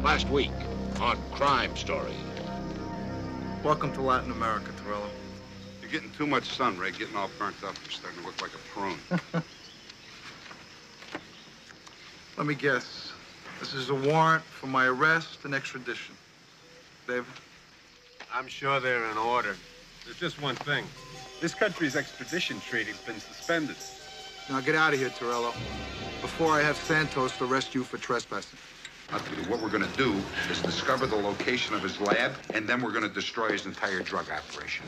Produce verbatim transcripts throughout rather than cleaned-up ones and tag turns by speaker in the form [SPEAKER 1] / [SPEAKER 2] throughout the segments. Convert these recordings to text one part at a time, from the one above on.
[SPEAKER 1] Last week on Crime Story.
[SPEAKER 2] Welcome to Latin America, Torello.
[SPEAKER 3] You're getting too much sun, Ray. Getting all burnt up. You're starting to look like a prune.
[SPEAKER 2] Let me guess. This is a warrant for my arrest and extradition. David?
[SPEAKER 4] I'm sure they're in order. There's just one thing. This country's extradition treaty's been suspended.
[SPEAKER 2] Now get out of here, Torello, before I have Santos arrest you for trespassing.
[SPEAKER 3] I'll tell you, what we're gonna do is discover the location of his lab, and then we're gonna destroy his entire drug operation.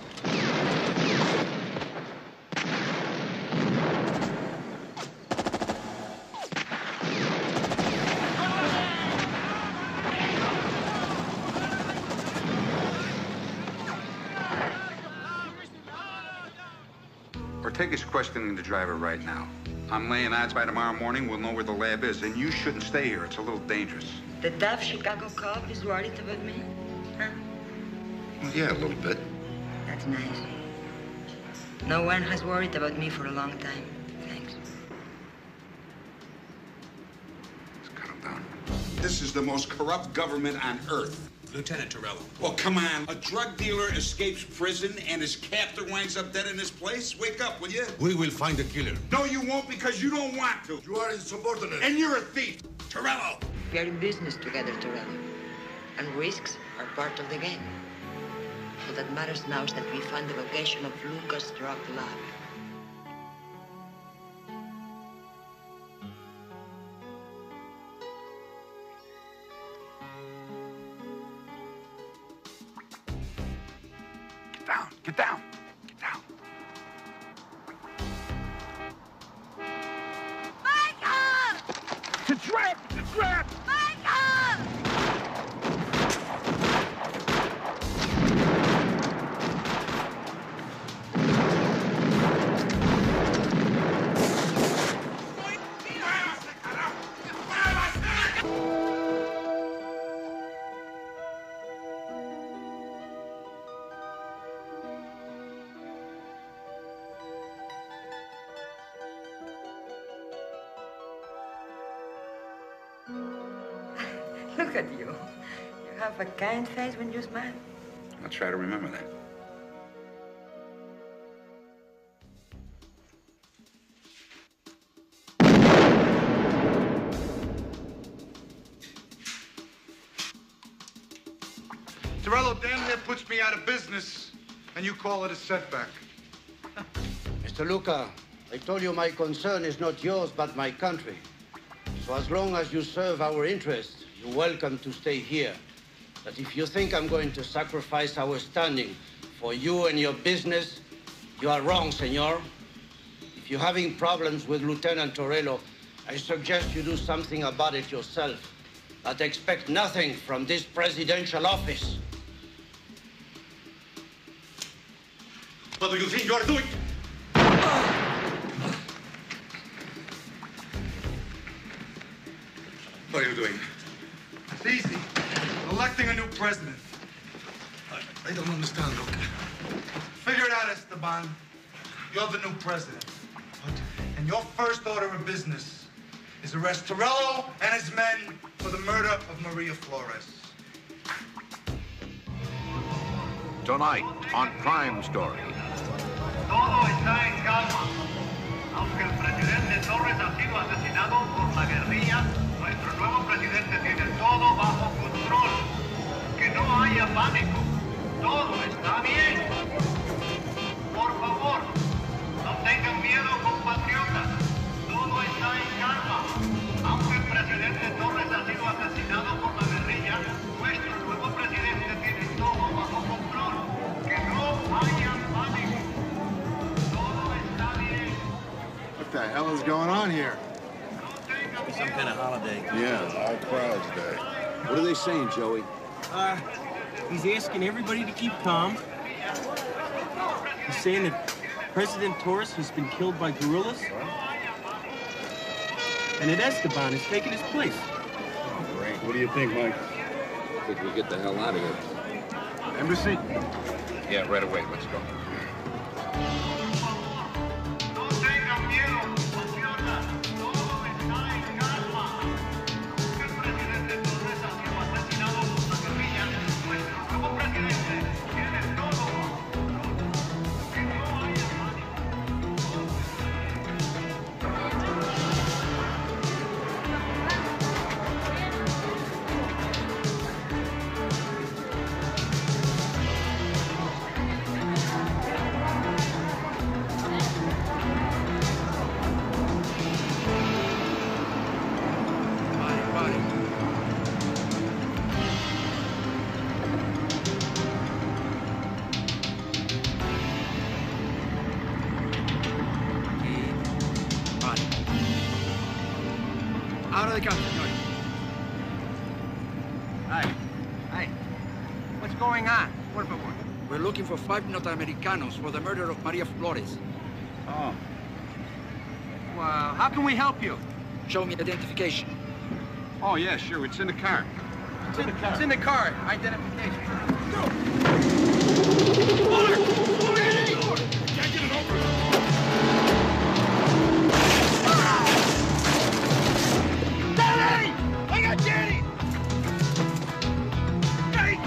[SPEAKER 3] Ortega's questioning the driver right now. I'm laying odds by tomorrow morning we'll know where the lab is, and you shouldn't stay here. It's a little dangerous.
[SPEAKER 5] The tough Chicago cop is worried about me, huh?
[SPEAKER 3] Well, yeah, a little bit.
[SPEAKER 5] That's nice. No one has worried about me for a long time. Thanks.
[SPEAKER 3] Let's cut him down. This is the most corrupt government on earth.
[SPEAKER 6] Lieutenant Torello.
[SPEAKER 3] Well, come on. A drug dealer escapes prison and his captor winds up dead in his place? Wake up, will you?
[SPEAKER 6] We will find the killer.
[SPEAKER 3] No, you won't, because you don't want to.
[SPEAKER 6] You are insubordinate.
[SPEAKER 3] And you're a thief. Torello!
[SPEAKER 5] We are in business together, Torello. And risks are part of the game. All that matters now is that we find the location of Lucas' drug lab.
[SPEAKER 3] Get down. Get down.
[SPEAKER 5] Michael!
[SPEAKER 3] It's a trap! It's a trap!
[SPEAKER 5] Michael! Look at you. You have a kind face when you smile.
[SPEAKER 3] I'll try to remember that.
[SPEAKER 2] Torello damn near puts me out of business, and you call it a setback.
[SPEAKER 7] Mister Luca, I told you my concern is not yours, but my country. So as long as you serve our interests, you're welcome to stay here. But if you think I'm going to sacrifice our standing for you and your business, you are wrong, senor. If you're having problems with Lieutenant Torello, I suggest you do something about it yourself. But expect nothing from this presidential office.
[SPEAKER 6] What do you think you are doing?
[SPEAKER 3] What are you doing?
[SPEAKER 2] It's easy. Electing a new president.
[SPEAKER 6] I, I don't understand, Luca.
[SPEAKER 2] Figure it out, Esteban. You're the new president. And your first order of business is arrest Torello and his men for the murder of Maria Flores.
[SPEAKER 1] Tonight on Crime Story.
[SPEAKER 8] Todo está en calma. Aunque el presidente Torres ha sido asesinado por la guerrilla, nuestro nuevo presidente tiene todo bajo control. Que no haya pánico. Todo está bien. Por favor, no tengan miedo, compatriotas. Todo está en calma. Aunque el presidente Torres ha sido asesinado por la guerrilla, nuestro nuevo presidente tiene todo bajo control. Que no haya pánico. Todo está bien.
[SPEAKER 4] What the hell is going on here?
[SPEAKER 9] Some kind of holiday.
[SPEAKER 4] Yeah, all crowds day.
[SPEAKER 9] What are they saying, Joey? Uh, he's asking everybody to keep calm. He's saying that President Torres has been killed by guerrillas. And that Esteban is taking his place.
[SPEAKER 4] Oh, great. What do you think, Mike?
[SPEAKER 6] I think we get the hell out of here.
[SPEAKER 4] Embassy?
[SPEAKER 3] Yeah, right away. Let's go.
[SPEAKER 8] No tengan miedo, compatriotas. Todo está en calma. El presidente Torres ha sido asesinado
[SPEAKER 10] got, senor.
[SPEAKER 9] Hi. Hi. What's going on? Por favor.
[SPEAKER 10] We're looking for five Norteamericanos for the murder of Maria Flores.
[SPEAKER 9] Oh. Well, how can we help you?
[SPEAKER 10] Show me identification.
[SPEAKER 3] Oh, yeah, sure. It's in the car.
[SPEAKER 9] It's in the car. It's in the car. Identification. Go!
[SPEAKER 6] Over! Over here! Can't get it over!
[SPEAKER 8] Danny! I got Danny! Hey!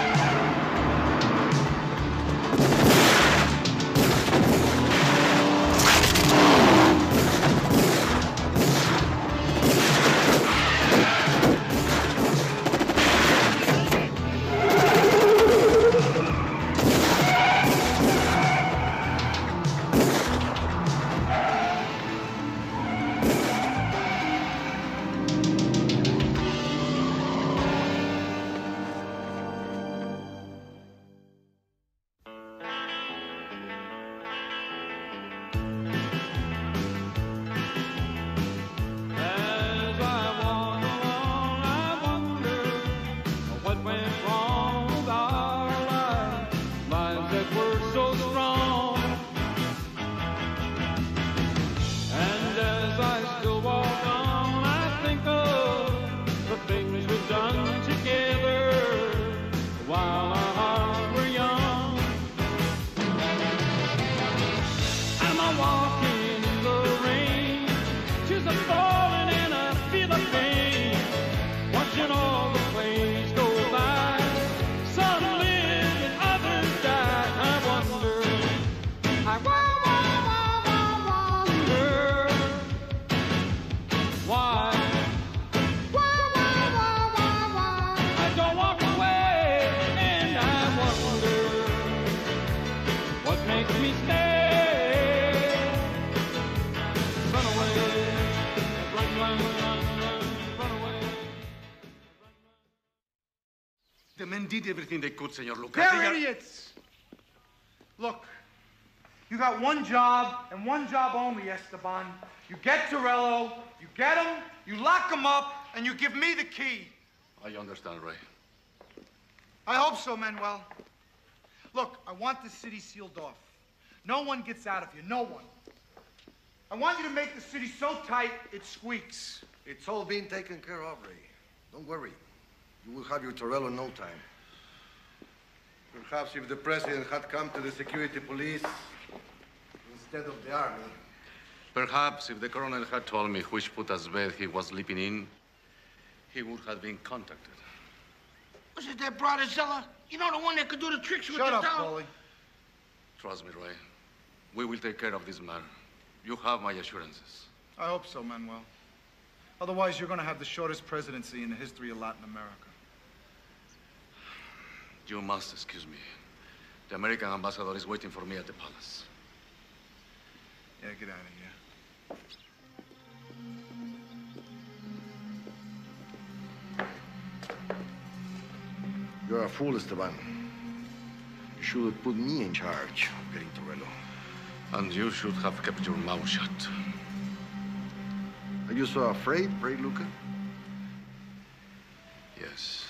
[SPEAKER 6] The men did everything they could, Senor Luca.
[SPEAKER 2] They're
[SPEAKER 6] They are-
[SPEAKER 2] idiots. Look, you got one job and one job only, Esteban. You get Torello, you get him, you lock him up, and you give me the key.
[SPEAKER 6] I understand, Ray.
[SPEAKER 2] I hope so, Manuel. Look, I want the city sealed off. No one gets out of here, no one. I want you to make the city so tight it squeaks.
[SPEAKER 11] It's all being taken care of, Ray. Don't worry. You will have your Torello in no time. Perhaps if the president had come to the security police instead of the army.
[SPEAKER 6] Perhaps if the colonel had told me which puta's bed he was sleeping in, he would have been contacted.
[SPEAKER 12] Was it that Bradazella? You know, the one that could do the tricks with
[SPEAKER 2] Shut
[SPEAKER 12] the
[SPEAKER 2] up,
[SPEAKER 12] doll?
[SPEAKER 2] Paulie.
[SPEAKER 6] Trust me, Ray. We will take care of this matter. You have my assurances.
[SPEAKER 2] I hope so, Manuel. Otherwise, you're going to have the shortest presidency in the history of Latin America.
[SPEAKER 6] You must excuse me. The American ambassador is waiting for me at the palace.
[SPEAKER 2] Yeah, get out of here.
[SPEAKER 11] You're a fool, Esteban. You should have put me in charge of getting Torello.
[SPEAKER 6] And you should have kept your mouth shut.
[SPEAKER 11] Are you so afraid, Ray Luca?
[SPEAKER 6] Yes.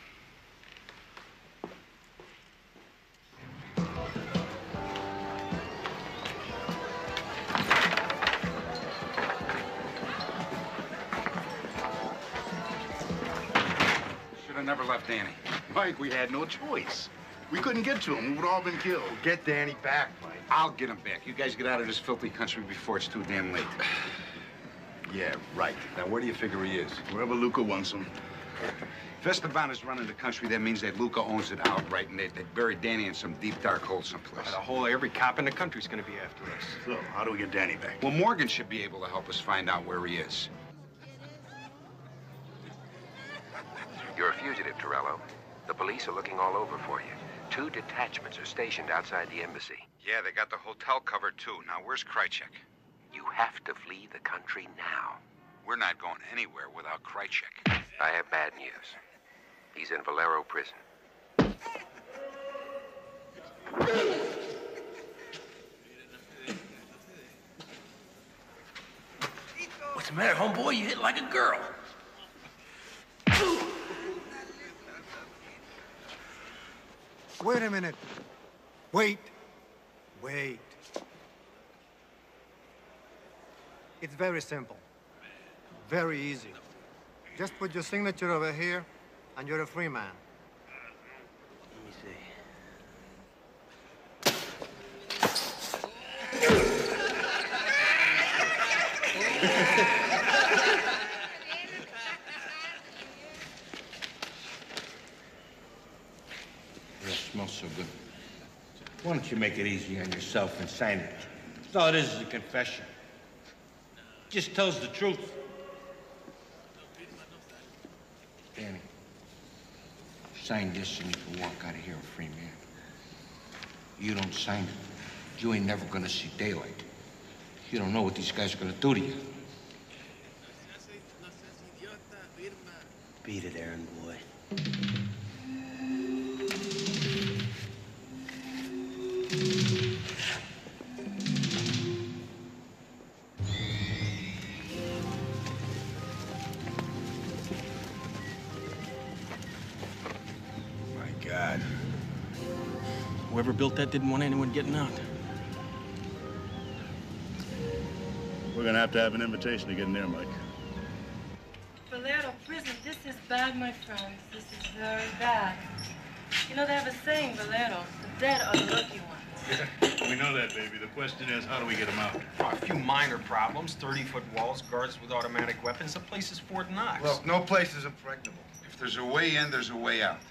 [SPEAKER 3] Should have never left Danny.
[SPEAKER 13] Mike, we had no choice. We couldn't get to him. We would all been killed.
[SPEAKER 3] Get Danny back, Mike. I'll get him back. You guys get out of this filthy country before it's too damn late.
[SPEAKER 13] Yeah, right.
[SPEAKER 3] Now, where do you figure he is?
[SPEAKER 13] Wherever Luca wants him.
[SPEAKER 3] If Esteban is running the country, that means that Luca owns it outright, and they, they buried Danny in some deep, dark hole someplace.
[SPEAKER 4] The whole, every cop in the country's gonna be after us.
[SPEAKER 13] So, how do we get Danny back?
[SPEAKER 3] Well, Morgan should be able to help us find out where he is.
[SPEAKER 14] You're a fugitive, Torello. The police are looking all over for you. Two detachments are stationed outside the embassy.
[SPEAKER 3] Yeah, they got the hotel covered, too. Now, where's Krychek?
[SPEAKER 14] You have to flee the country now.
[SPEAKER 3] We're not going anywhere without Krychek.
[SPEAKER 14] I have bad news. He's in Valero prison.
[SPEAKER 12] What's the matter, homeboy? You hit like a girl.
[SPEAKER 15] Wait a minute. Wait. Wait. It's very simple. Very easy. Just put your signature over here, and you're a free man.
[SPEAKER 7] Let me see.
[SPEAKER 16] It smells so good. Why don't you make it easy on yourself and sign it? All it is is a confession. Just tells the truth. Danny, sign this and you can walk out of here a free man. You don't sign it, you ain't never gonna see daylight. You don't know what these guys are gonna do to you.
[SPEAKER 7] Beat it, errand boy.
[SPEAKER 16] God.
[SPEAKER 9] Whoever built that didn't want anyone getting out.
[SPEAKER 17] We're gonna have to have an invitation to get in there, Mike.
[SPEAKER 18] Valero prison, this is bad, my friends. This is very bad. You know, they have a saying, Valero, the dead are the lucky ones.
[SPEAKER 17] We know that, baby. The question is, how do we get them out?
[SPEAKER 19] Oh, a few minor problems, thirty-foot walls, guards with automatic weapons. The place is Fort Knox.
[SPEAKER 3] Look, no place is impregnable. If there's a way in, there's a way out.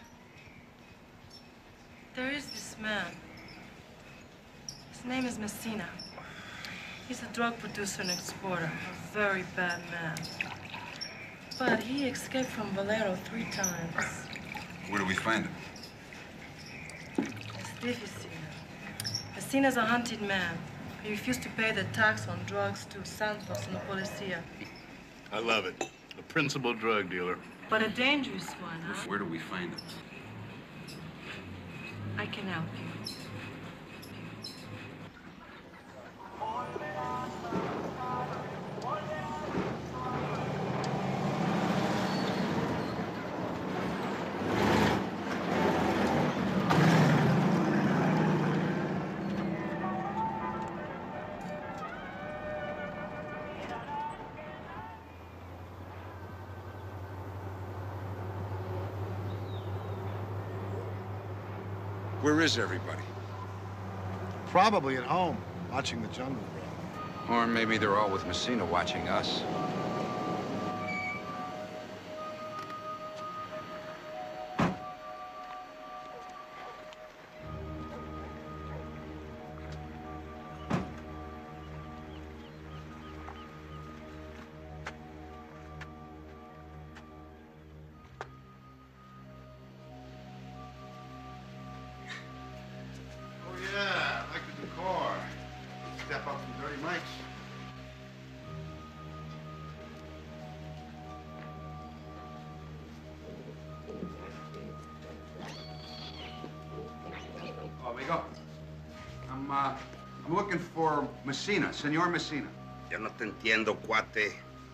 [SPEAKER 18] There is this man. His name is Messina. He's a drug producer and exporter, a very bad man. But he escaped from Valero three times.
[SPEAKER 3] Where do we find him?
[SPEAKER 18] It's difficult. Messina's a hunted man. He refused to pay the tax on drugs to Santos and the Policia.
[SPEAKER 17] I love it. A principal drug dealer.
[SPEAKER 18] But a dangerous one, huh?
[SPEAKER 3] Where do we find him?
[SPEAKER 18] I can help you.
[SPEAKER 3] Where is everybody?
[SPEAKER 11] Probably at home, watching the jungle grow.
[SPEAKER 3] Or maybe they're all with Messina watching us.
[SPEAKER 11] Yeah, I like the decor. Step up from Dirty Mike's.
[SPEAKER 3] Oh, amigo. I'm, uh, I'm looking for Messina, Senor Messina.
[SPEAKER 16] Yo no te entiendo, cuate.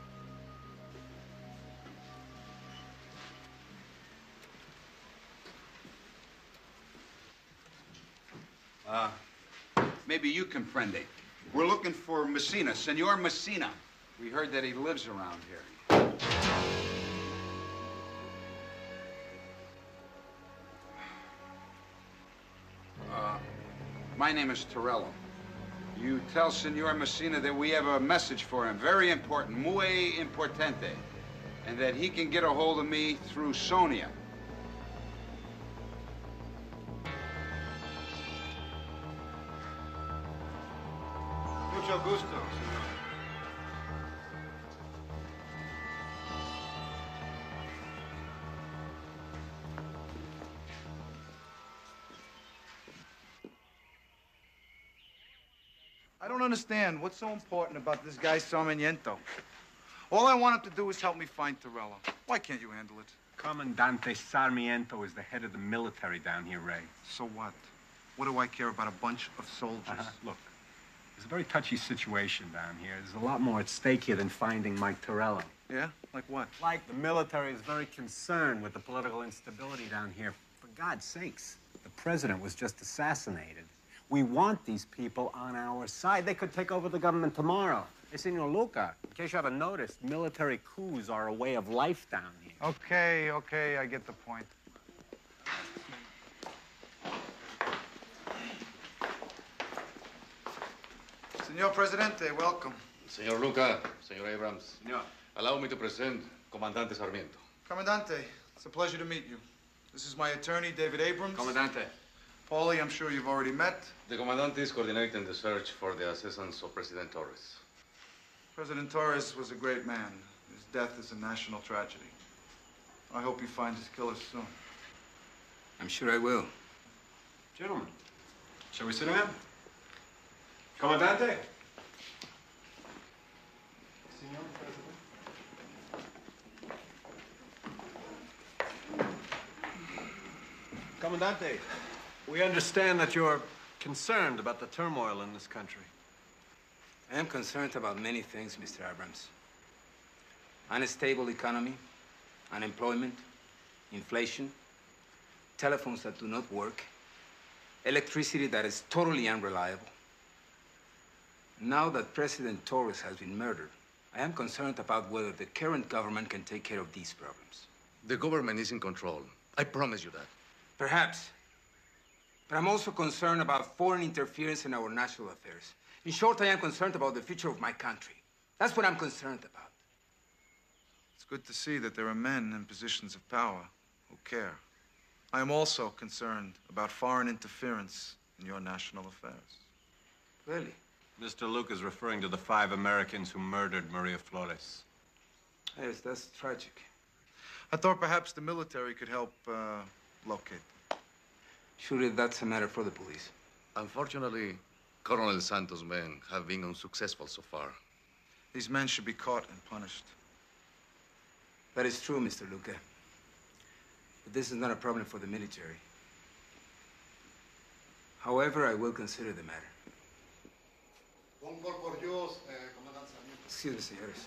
[SPEAKER 3] Uh, maybe you comprende. We're looking for Messina, Senor Messina. We heard that he lives around here. Uh, my name is Torello. You tell Senor Messina that we have a message for him, very important, muy importante, and that he can get a hold of me through Sonia.
[SPEAKER 11] Mucho gusto, senor.
[SPEAKER 2] I don't understand. What's so important about this guy Sarmiento? All I want him to do is help me find Torello. Why can't you handle it?
[SPEAKER 4] Comandante Sarmiento is the head of the military down here, Ray.
[SPEAKER 2] So what? What do I care about a bunch of soldiers?
[SPEAKER 4] Uh-huh. Look, it's a very touchy situation down here. There's a lot more at stake here than finding Mike Torello.
[SPEAKER 2] Yeah? Like what?
[SPEAKER 4] Like the military is very concerned with the political instability down here. For God's sakes. The president was just assassinated. We want these people on our side. They could take over the government tomorrow. Hey, Senor Luca, in case you haven't noticed, military coups are a way of life down here.
[SPEAKER 2] Okay, okay, I get the point. Senor Presidente, welcome.
[SPEAKER 6] Senor Luca, Senor Abrams. Senor. Allow me to present Comandante Sarmiento.
[SPEAKER 2] Comandante, it's a pleasure to meet you. This is my attorney, David Abrams.
[SPEAKER 3] Comandante.
[SPEAKER 2] Paulie, I'm sure you've already met.
[SPEAKER 6] The Comandante is coordinating the search for the assassins of President Torres.
[SPEAKER 2] President Torres was a great man. His death is a national tragedy. I hope you find his killers soon.
[SPEAKER 3] I'm sure I will.
[SPEAKER 4] Gentlemen, shall we sit down? Comandante. Senor President. Comandante, we understand that you're concerned about the turmoil in this country.
[SPEAKER 3] I am concerned about many things, Mister Abrams. Unstable economy, unemployment, inflation, telephones that do not work, electricity that is totally unreliable. Now that President Torres has been murdered, I am concerned about whether the current government can take care of these problems.
[SPEAKER 6] The government is in control. I promise you that.
[SPEAKER 3] Perhaps. But I'm also concerned about foreign interference in our national affairs. In short, I am concerned about the future of my country. That's what I'm concerned about.
[SPEAKER 2] It's good to see that there are men in positions of power who care. I am also concerned about foreign interference in your national affairs.
[SPEAKER 3] Really?
[SPEAKER 4] Mister Luke is referring to the five Americans who murdered Maria Flores.
[SPEAKER 3] Yes, that's tragic.
[SPEAKER 2] I thought perhaps the military could help uh, locate them.
[SPEAKER 3] Surely that's a matter for the police.
[SPEAKER 6] Unfortunately, Colonel Santos' men have been unsuccessful so far.
[SPEAKER 2] These men should be caught and punished.
[SPEAKER 3] That is true, Mister Luca. But this is not a problem for the military. However, I will consider the matter. Excuse me, señores.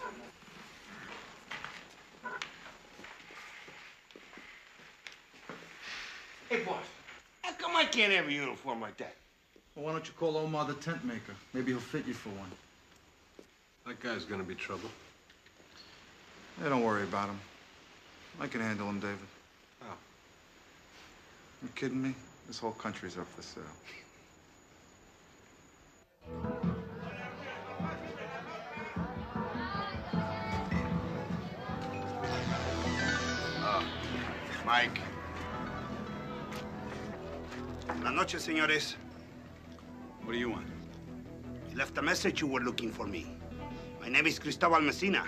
[SPEAKER 12] Hey, boss, how come I can't have a uniform like that?
[SPEAKER 2] Well, why don't you call Omar the tent maker? Maybe he'll fit you for one.
[SPEAKER 4] That guy's gonna be trouble.
[SPEAKER 2] Yeah, don't worry about him. I can handle him, David.
[SPEAKER 4] Oh.
[SPEAKER 2] You kidding me? This whole country's up for sale.
[SPEAKER 12] Uh, Mike. Buenas noches, señores.
[SPEAKER 3] What do you want?
[SPEAKER 12] You left a message you were looking for me. My name is Cristobal Messina.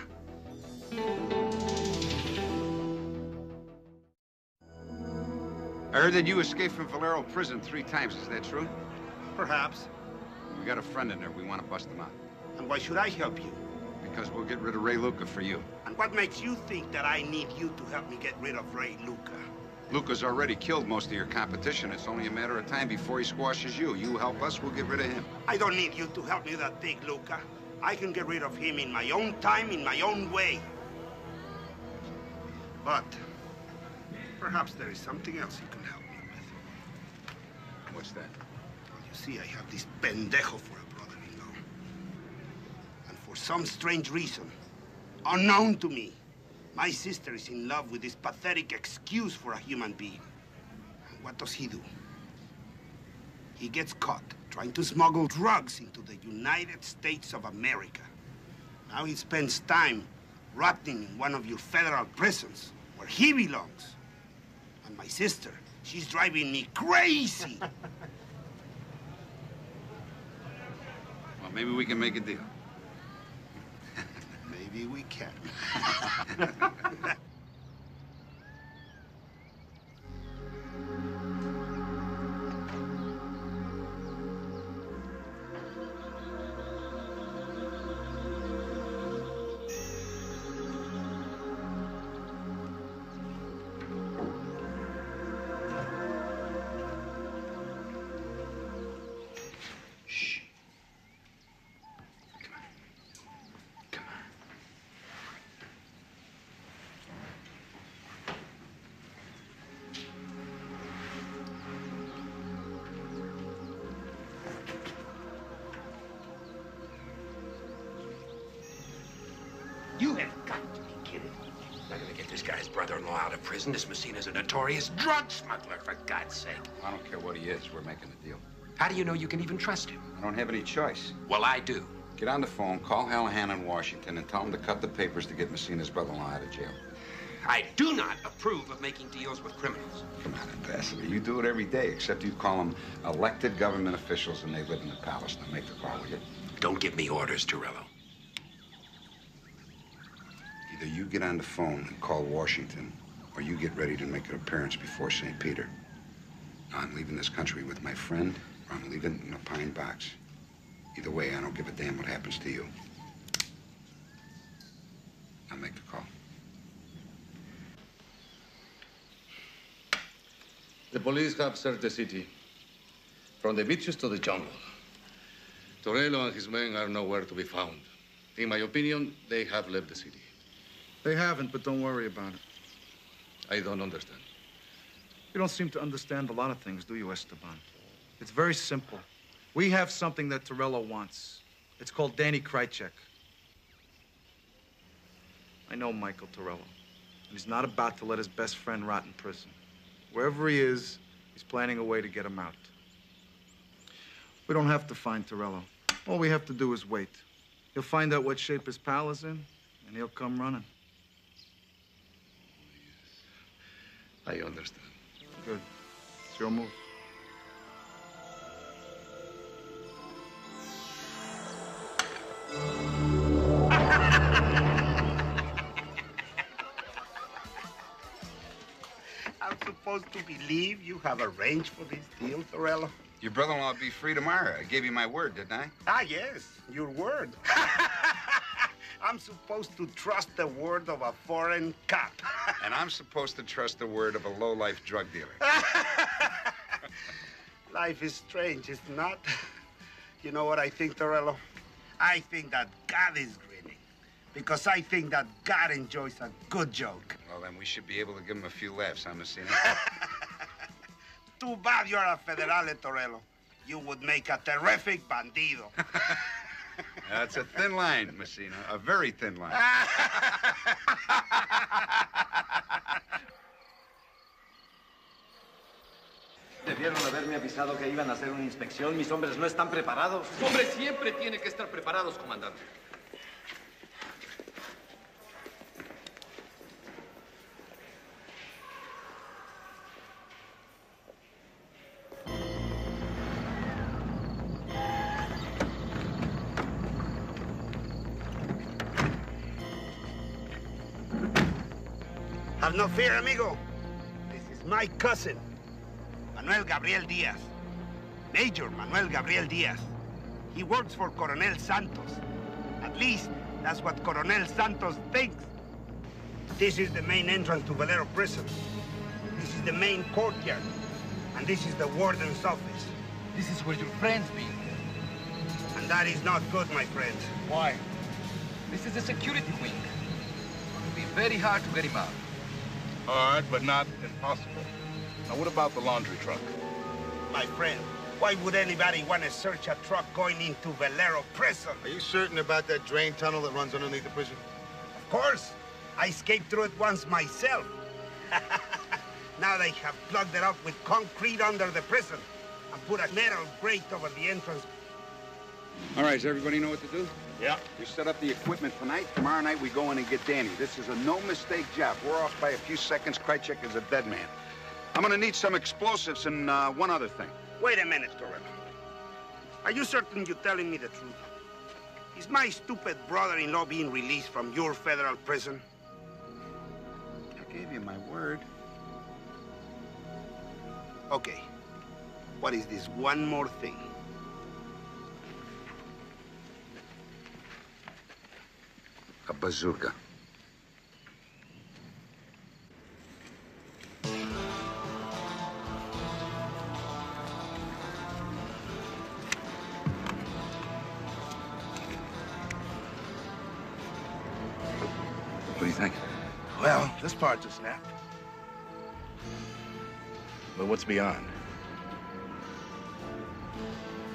[SPEAKER 3] I heard that you escaped from Valero prison three times. Is that true?
[SPEAKER 12] Perhaps.
[SPEAKER 3] We got a friend in there. We want to bust him out.
[SPEAKER 12] And why should I help you?
[SPEAKER 3] Because we'll get rid of Ray Luca for you.
[SPEAKER 12] And what makes you think that I need you to help me get rid of Ray Luca?
[SPEAKER 3] Luca's already killed most of your competition. It's only a matter of time before he squashes you. You help us, we'll get rid of him.
[SPEAKER 12] I don't need you to help me with that big Luca. I can get rid of him in my own time, in my own way. But perhaps there is something else you can help me with.
[SPEAKER 3] What's that?
[SPEAKER 12] Well, you see, I have this pendejo for a brother-in-law. And for some strange reason, unknown to me, my sister is in love with this pathetic excuse for a human being. And what does he do? He gets caught trying to smuggle drugs into the United States of America. Now he spends time rotting in one of your federal prisons where he belongs. And my sister, she's driving me crazy.
[SPEAKER 3] Well, maybe we can make a deal.
[SPEAKER 12] Maybe we can.
[SPEAKER 14] You have got to be kidding. I'm gonna get this guy's brother-in-law out of prison. This Messina's a notorious drug smuggler, for God's sake.
[SPEAKER 3] I don't care what he is. We're making a deal.
[SPEAKER 14] How do you know you can even trust him?
[SPEAKER 3] I don't have any choice.
[SPEAKER 14] Well, I do.
[SPEAKER 3] Get on the phone, call Hallahan in Washington, and tell him to cut the papers to get Messina's brother-in-law out of jail.
[SPEAKER 14] I do not approve of making deals with criminals.
[SPEAKER 3] Come on, Ambassador. You do it every day, except you call them elected government officials and they live in the palace. Now make the call, will you?
[SPEAKER 14] Don't give me orders, Torello.
[SPEAKER 3] Either you get on the phone and call Washington, or you get ready to make an appearance before Saint Peter. Now, I'm leaving this country with my friend, or I'm leaving in a pine box. Either way, I don't give a damn what happens to you. Now make the call.
[SPEAKER 6] The police have searched the city, from the beaches to the jungle. Torello and his men are nowhere to be found. In my opinion, they have left the city.
[SPEAKER 2] They haven't, but don't worry about it.
[SPEAKER 6] I don't understand.
[SPEAKER 2] You don't seem to understand a lot of things, do you, Esteban? It's very simple. We have something that Torello wants. It's called Danny Krychek. I know Michael Torello, and he's not about to let his best friend rot in prison. Wherever he is, he's planning a way to get him out. We don't have to find Torello. All we have to do is wait. He'll find out what shape his pal is in, and he'll come running.
[SPEAKER 6] I understand.
[SPEAKER 2] Good. It's your move.
[SPEAKER 12] I'm supposed to believe you have arranged for this deal, Torello?
[SPEAKER 3] Your brother-in-law will be free tomorrow. I gave you my word, didn't I?
[SPEAKER 12] Ah, yes, your word. I'm supposed to trust the word of a foreign cop.
[SPEAKER 3] And I'm supposed to trust the word of a low-life drug dealer.
[SPEAKER 12] Life is strange, is not? You know what I think, Torello? I think that God is grinning. Because I think that God enjoys a good joke.
[SPEAKER 3] Well, then we should be able to give him a few laughs, huh, Messina?
[SPEAKER 12] Too bad you're a federale, Torello. You would make a terrific bandido.
[SPEAKER 3] That's a thin line, Messina. A very thin line.
[SPEAKER 20] Debieron haberme avisado que iban a hacer una inspección. Mis hombres no están preparados.
[SPEAKER 10] Hombre siempre tiene que estar preparados, comandante.
[SPEAKER 12] Have no fear, amigo. This is my cousin, Manuel Gabriel Diaz. Major Manuel Gabriel Diaz. He works for Coronel Santos. At least, that's what Coronel Santos thinks. This is the main entrance to Valero Prison. This is the main courtyard. And this is the warden's office.
[SPEAKER 10] This is where your friends be.
[SPEAKER 12] And that is not good, my friends.
[SPEAKER 10] Why? This is the security wing. It will be very hard to get him out.
[SPEAKER 13] Hard, but not impossible. Now, what about the laundry truck?
[SPEAKER 12] My friend, why would anybody want to search a truck going into Valero Prison?
[SPEAKER 15] Are you certain about that drain tunnel that runs underneath the prison?
[SPEAKER 12] Of course. I escaped through it once myself. Now they have plugged it up with concrete under the prison and put a metal grate over the entrance.
[SPEAKER 3] All right, does everybody know what to do?
[SPEAKER 13] Yeah.
[SPEAKER 3] We set up the equipment tonight. Tomorrow night, we go in and get Danny. This is a no-mistake job. We're off by a few seconds. Krychek is a dead man. I'm gonna need some explosives and uh, one other thing.
[SPEAKER 12] Wait a minute, Torello. Are you certain you're telling me the truth? Is my stupid brother-in-law being released from your federal prison?
[SPEAKER 3] I gave you my word.
[SPEAKER 12] Okay. What is this one more thing?
[SPEAKER 3] A bazooka. What do you think?
[SPEAKER 13] Well, this part just snapped. But what's beyond?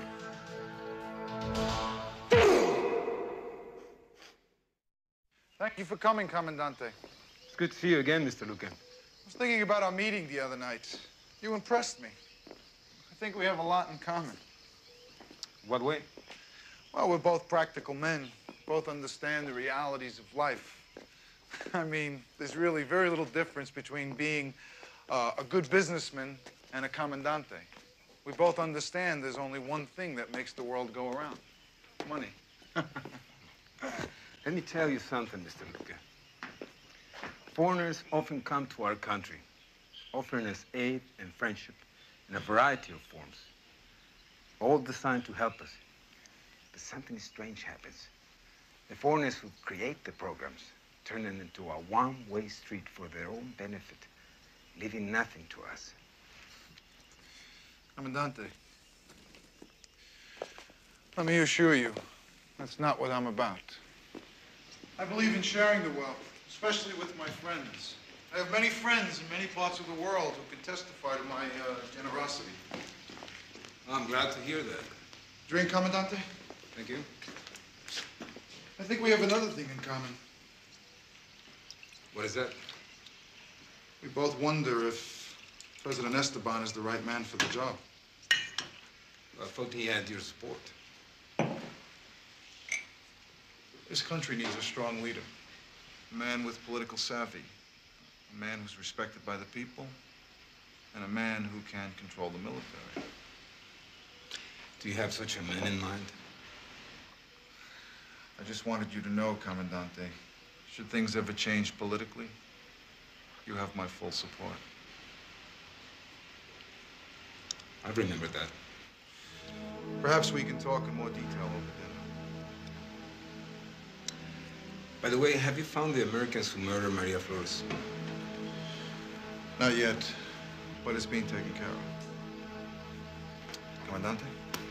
[SPEAKER 2] Thank you for coming, Comandante.
[SPEAKER 3] It's good to see you again, Mister Luca.
[SPEAKER 2] I was thinking about our meeting the other night. You impressed me. I think we have a lot in common.
[SPEAKER 3] What way?
[SPEAKER 2] Well, we're both practical men, both understand the realities of life. I mean, there's really very little difference between being uh, a good businessman and a Comandante. We both understand there's only one thing that makes the world go around. Money.
[SPEAKER 3] Let me tell you something, Mister Luca. Foreigners often come to our country, offering us aid and friendship in a variety of forms, all designed to help us. But something strange happens. The foreigners who create the programs turn them into a one-way street for their own benefit, leaving nothing to us.
[SPEAKER 2] Comandante, let me assure you, that's not what I'm about. I believe in sharing the wealth, especially with my friends. I have many friends in many parts of the world who can testify to my uh, generosity.
[SPEAKER 3] I'm glad to hear that.
[SPEAKER 2] Drink, Comandante?
[SPEAKER 3] Thank you.
[SPEAKER 2] I think we have another thing in common.
[SPEAKER 3] What is that?
[SPEAKER 2] We both wonder if President Esteban is the right man for the job.
[SPEAKER 3] I thought he had your support.
[SPEAKER 2] This country needs a strong leader, a man with political savvy, a man who's respected by the people, and a man who can control the military.
[SPEAKER 3] Do you have such a man in mind?
[SPEAKER 2] I just wanted you to know, Comandante, should things ever change politically, you have my full support.
[SPEAKER 3] I remember that.
[SPEAKER 2] Perhaps we can talk in more detail over dinner.
[SPEAKER 3] By the way, have you found the Americans who murdered Maria Flores?
[SPEAKER 2] Not yet, but it's being taken care of. Comandante?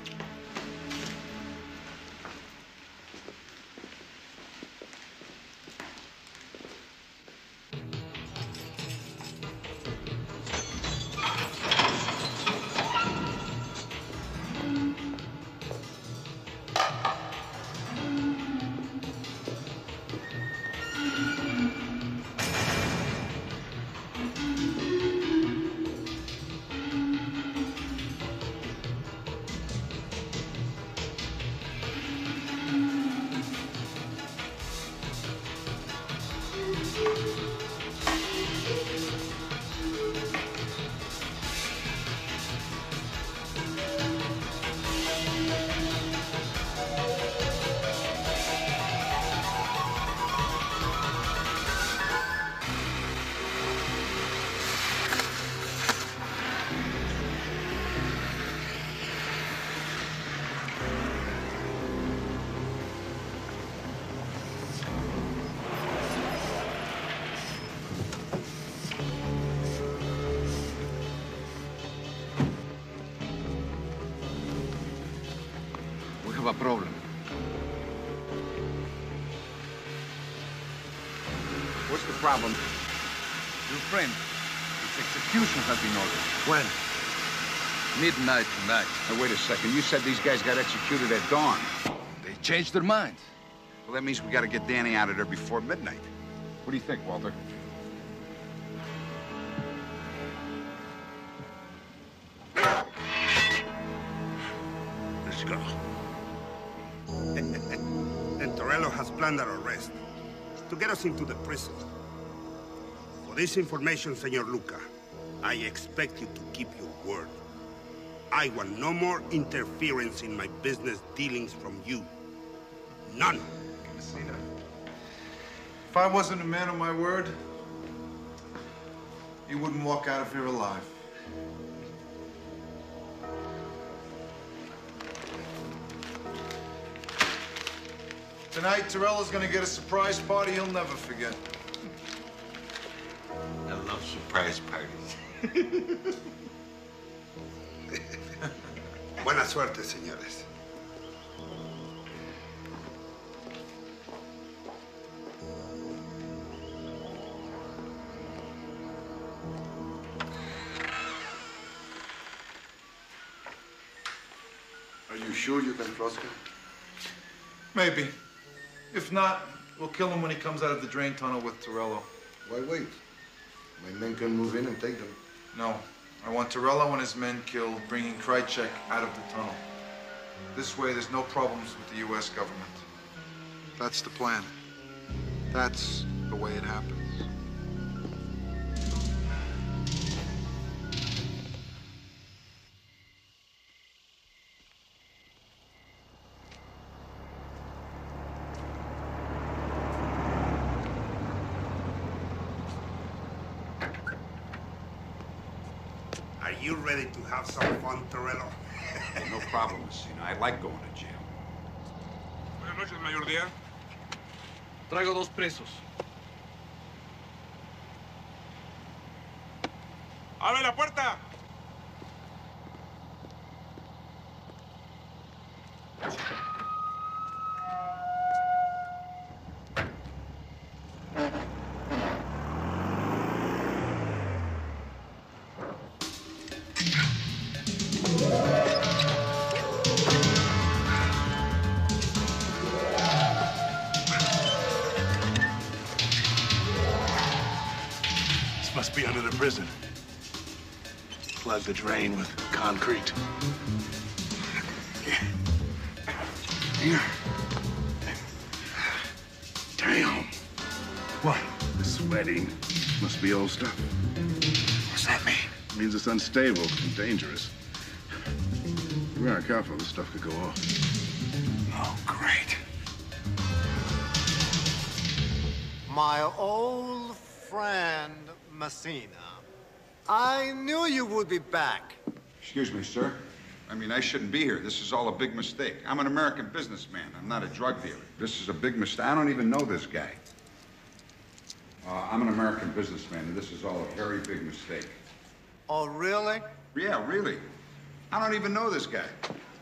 [SPEAKER 16] A problem.
[SPEAKER 3] What's the problem?
[SPEAKER 10] Your friend, its execution has been ordered.
[SPEAKER 3] When?
[SPEAKER 10] Midnight tonight.
[SPEAKER 3] Now, wait a second. You said these guys got executed at dawn.
[SPEAKER 10] They changed their minds.
[SPEAKER 3] Well, that means we got to get Danny out of there before midnight. What do you think, Walter?
[SPEAKER 12] Let's go. And Torello has planned our arrest to get us into the prison. For this information, Senor Luca, I expect you to keep your word. I want no more interference in my business dealings from you. None.
[SPEAKER 2] Messina, if I wasn't a man of my word, you wouldn't walk out of here alive. Tonight, Torello's gonna get a surprise party he'll never forget.
[SPEAKER 16] I love surprise parties.
[SPEAKER 12] Buena suerte, señores.
[SPEAKER 11] Are you sure you can trust him?
[SPEAKER 2] Maybe. If not, We'll kill him when he comes out of the drain tunnel with Torello.
[SPEAKER 11] Why wait? My men can move in and take them.
[SPEAKER 2] No. I want Torello and his men killed, bringing Krychek out of the tunnel. This way, there's no problems with the U S government. That's the plan. That's the way it happens.
[SPEAKER 12] Are you ready to have some fun, Torello?
[SPEAKER 3] No problem, Messina. I like going to jail.
[SPEAKER 13] Buenas noches, Mayor Díaz.
[SPEAKER 10] Traigo dos presos.
[SPEAKER 13] ¡Abre la puerta!
[SPEAKER 17] Must be under the prison. Plug the drain with concrete. Here. Damn. What? Sweating. Must be old stuff. What's that mean? It means it's unstable and dangerous. If we aren't careful, this stuff could go off.
[SPEAKER 15] Oh, great. My old friend, Messina. I knew you would be back.
[SPEAKER 3] Excuse me, sir. I mean, I shouldn't be here. This is all a big mistake. I'm an American businessman. I'm not a drug dealer. This is a big mistake. I don't even know this guy. Uh, I'm an American businessman, and this is all a very big mistake.
[SPEAKER 15] Oh, really?
[SPEAKER 3] Yeah, really. I don't even know this guy.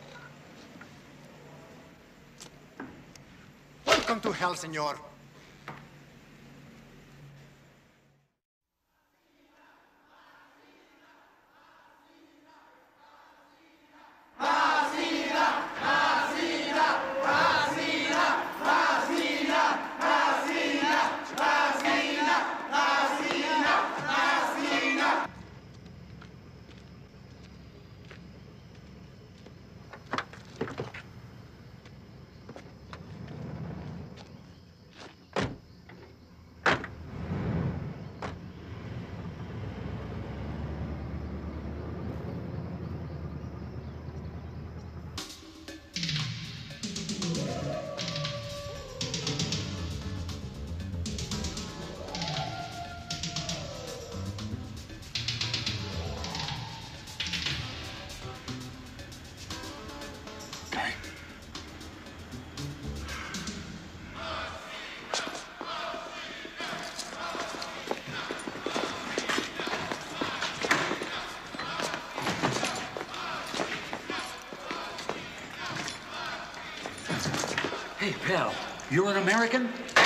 [SPEAKER 15] Welcome to hell, senor.
[SPEAKER 21] Hey, pal, you're an American?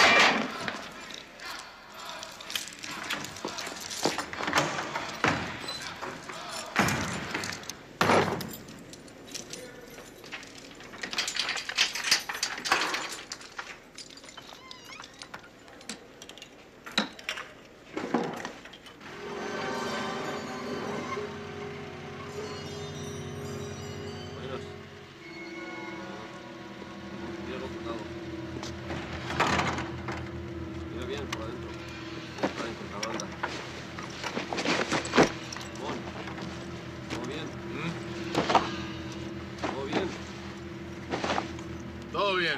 [SPEAKER 6] Todo bien.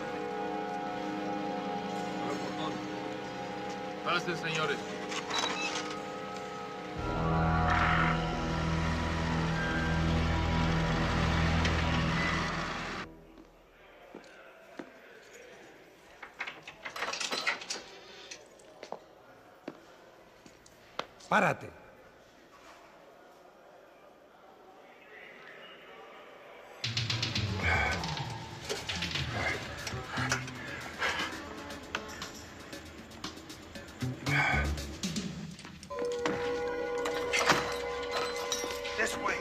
[SPEAKER 6] Pasen, señores.
[SPEAKER 22] Párate.
[SPEAKER 12] This way.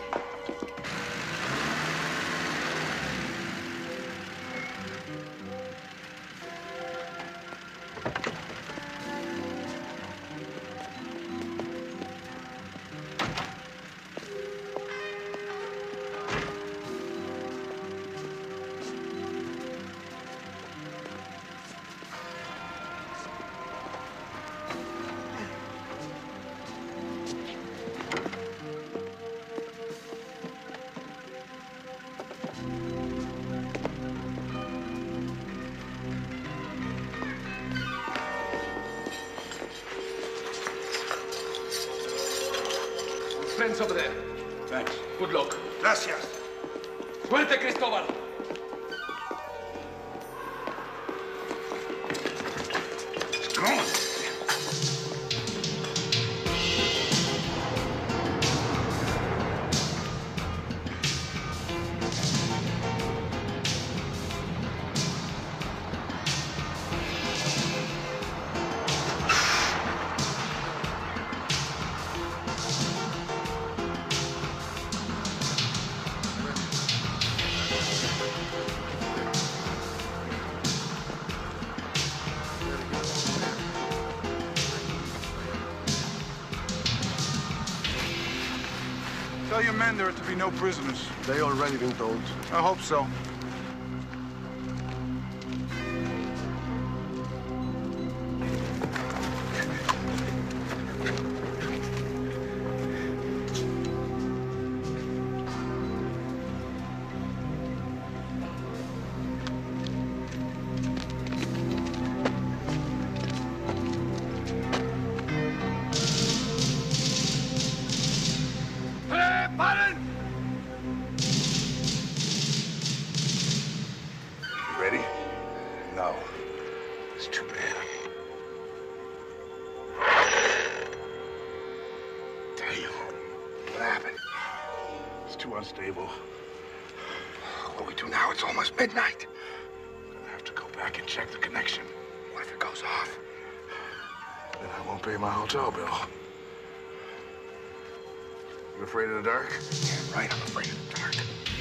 [SPEAKER 10] friends over there.
[SPEAKER 3] Thanks.
[SPEAKER 10] Good luck.
[SPEAKER 12] Gracias.
[SPEAKER 10] Suerte, Cristóbal.
[SPEAKER 17] It's gone.
[SPEAKER 2] Tell your men there are to be no prisoners.
[SPEAKER 11] They already been told.
[SPEAKER 2] I hope so.
[SPEAKER 17] Ready? No. It's too bad. Damn. What happened? It's too unstable. What do we do now? It's almost midnight. Gonna have to go back and check the connection. What if it goes off? Then I won't pay my hotel bill. You afraid of the dark? Yeah, right. I'm afraid of the dark.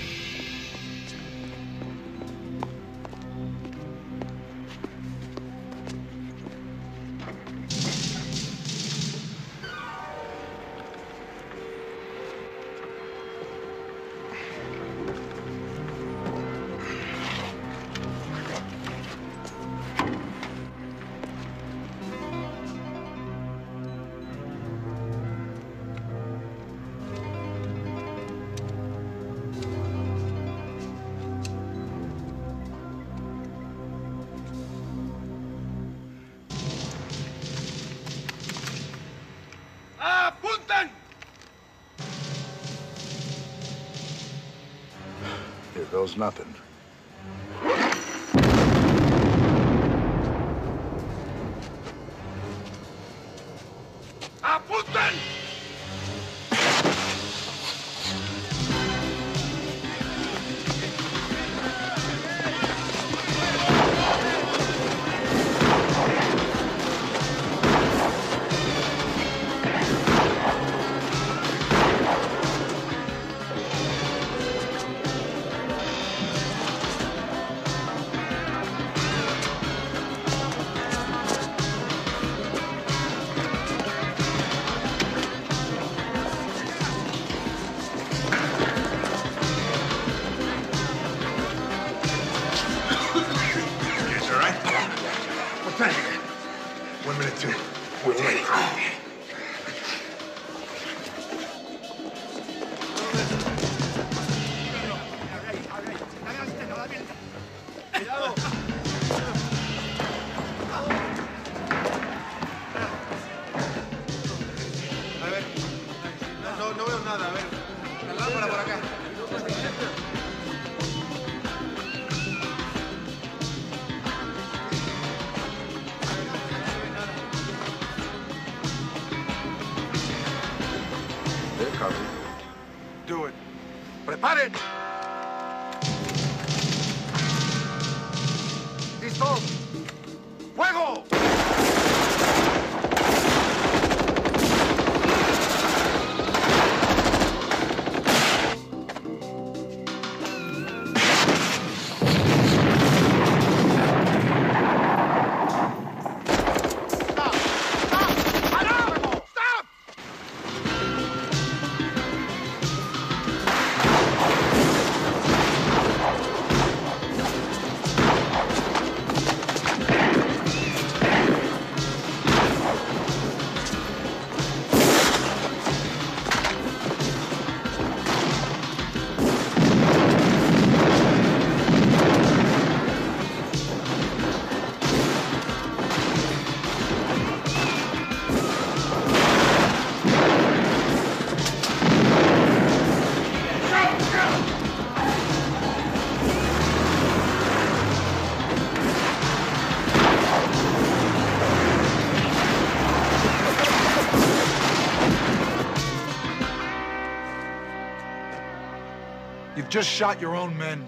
[SPEAKER 10] ¡Apunten!
[SPEAKER 17] Here goes nothing.
[SPEAKER 10] ¡Apunten!
[SPEAKER 17] One minute, two. We're ready.
[SPEAKER 15] A ver. No, no veo nada, a ver. La lámpara por acá.
[SPEAKER 17] They're coming.
[SPEAKER 2] Do it.
[SPEAKER 17] ¡Preparen! ¡Listos! ¡Fuego!
[SPEAKER 2] You've just shot your own men.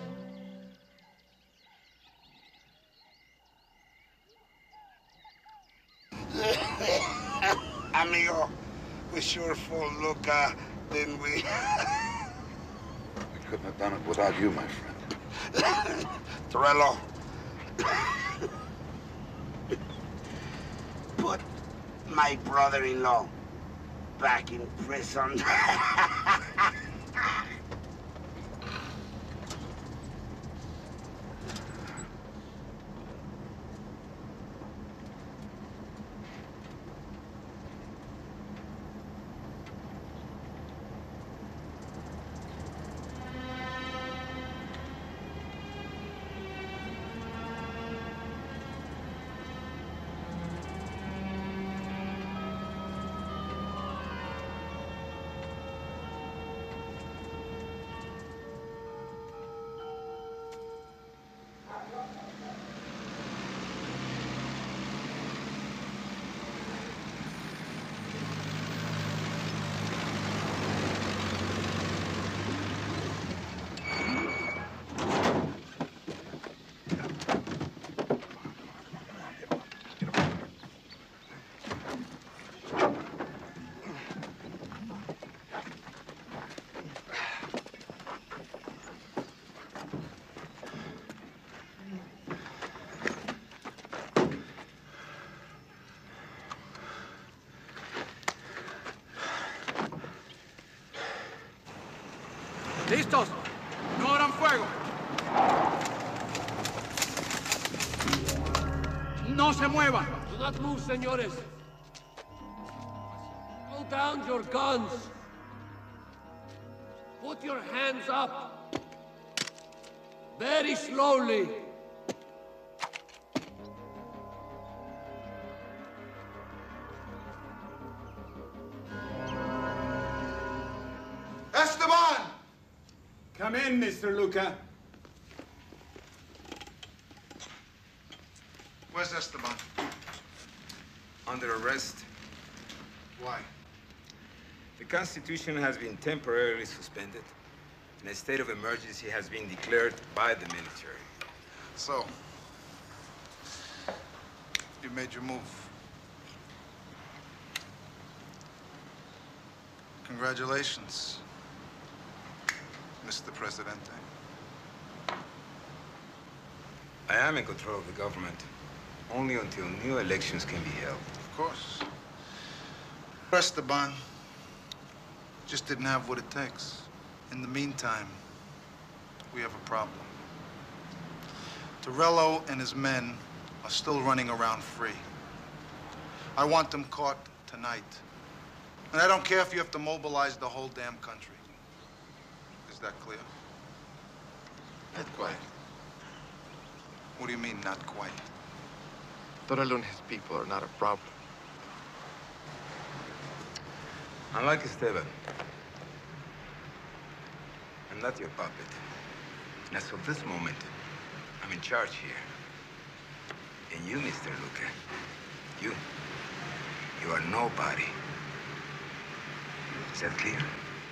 [SPEAKER 12] Amigo, we sure fooled Luca, didn't we?
[SPEAKER 17] We couldn't have done it without you, my friend.
[SPEAKER 12] Torello. Put my brother-in-law back in prison.
[SPEAKER 10] ¡Listos! ¡No abran fuego! ¡No se muevan!
[SPEAKER 5] Do not move, señores. Hold down your guns. Put your hands up. Very slowly.
[SPEAKER 2] Esteban!
[SPEAKER 3] Come in, Mister Luca.
[SPEAKER 2] Where's Esteban?
[SPEAKER 3] Under arrest.
[SPEAKER 2] Why?
[SPEAKER 3] The Constitution has been temporarily suspended, and a state of emergency has been declared by the military.
[SPEAKER 2] So, you made your move. Congratulations, Mister Presidente.
[SPEAKER 3] I am in control of the government, only until new elections can be held.
[SPEAKER 2] Of course. Esteban just didn't have what it takes. In the meantime, we have a problem. Torello and his men are still running around free. I want them caught tonight. And I don't care if you have to mobilize the whole damn country. Is that clear?
[SPEAKER 11] Not quite.
[SPEAKER 2] What do you mean, not quite?
[SPEAKER 11] Torello and his people are not a problem.
[SPEAKER 3] Unlike Esteban, I'm not your puppet. As of this moment, I'm in charge here. And you, Mister Luca, you, you are nobody. Is that clear?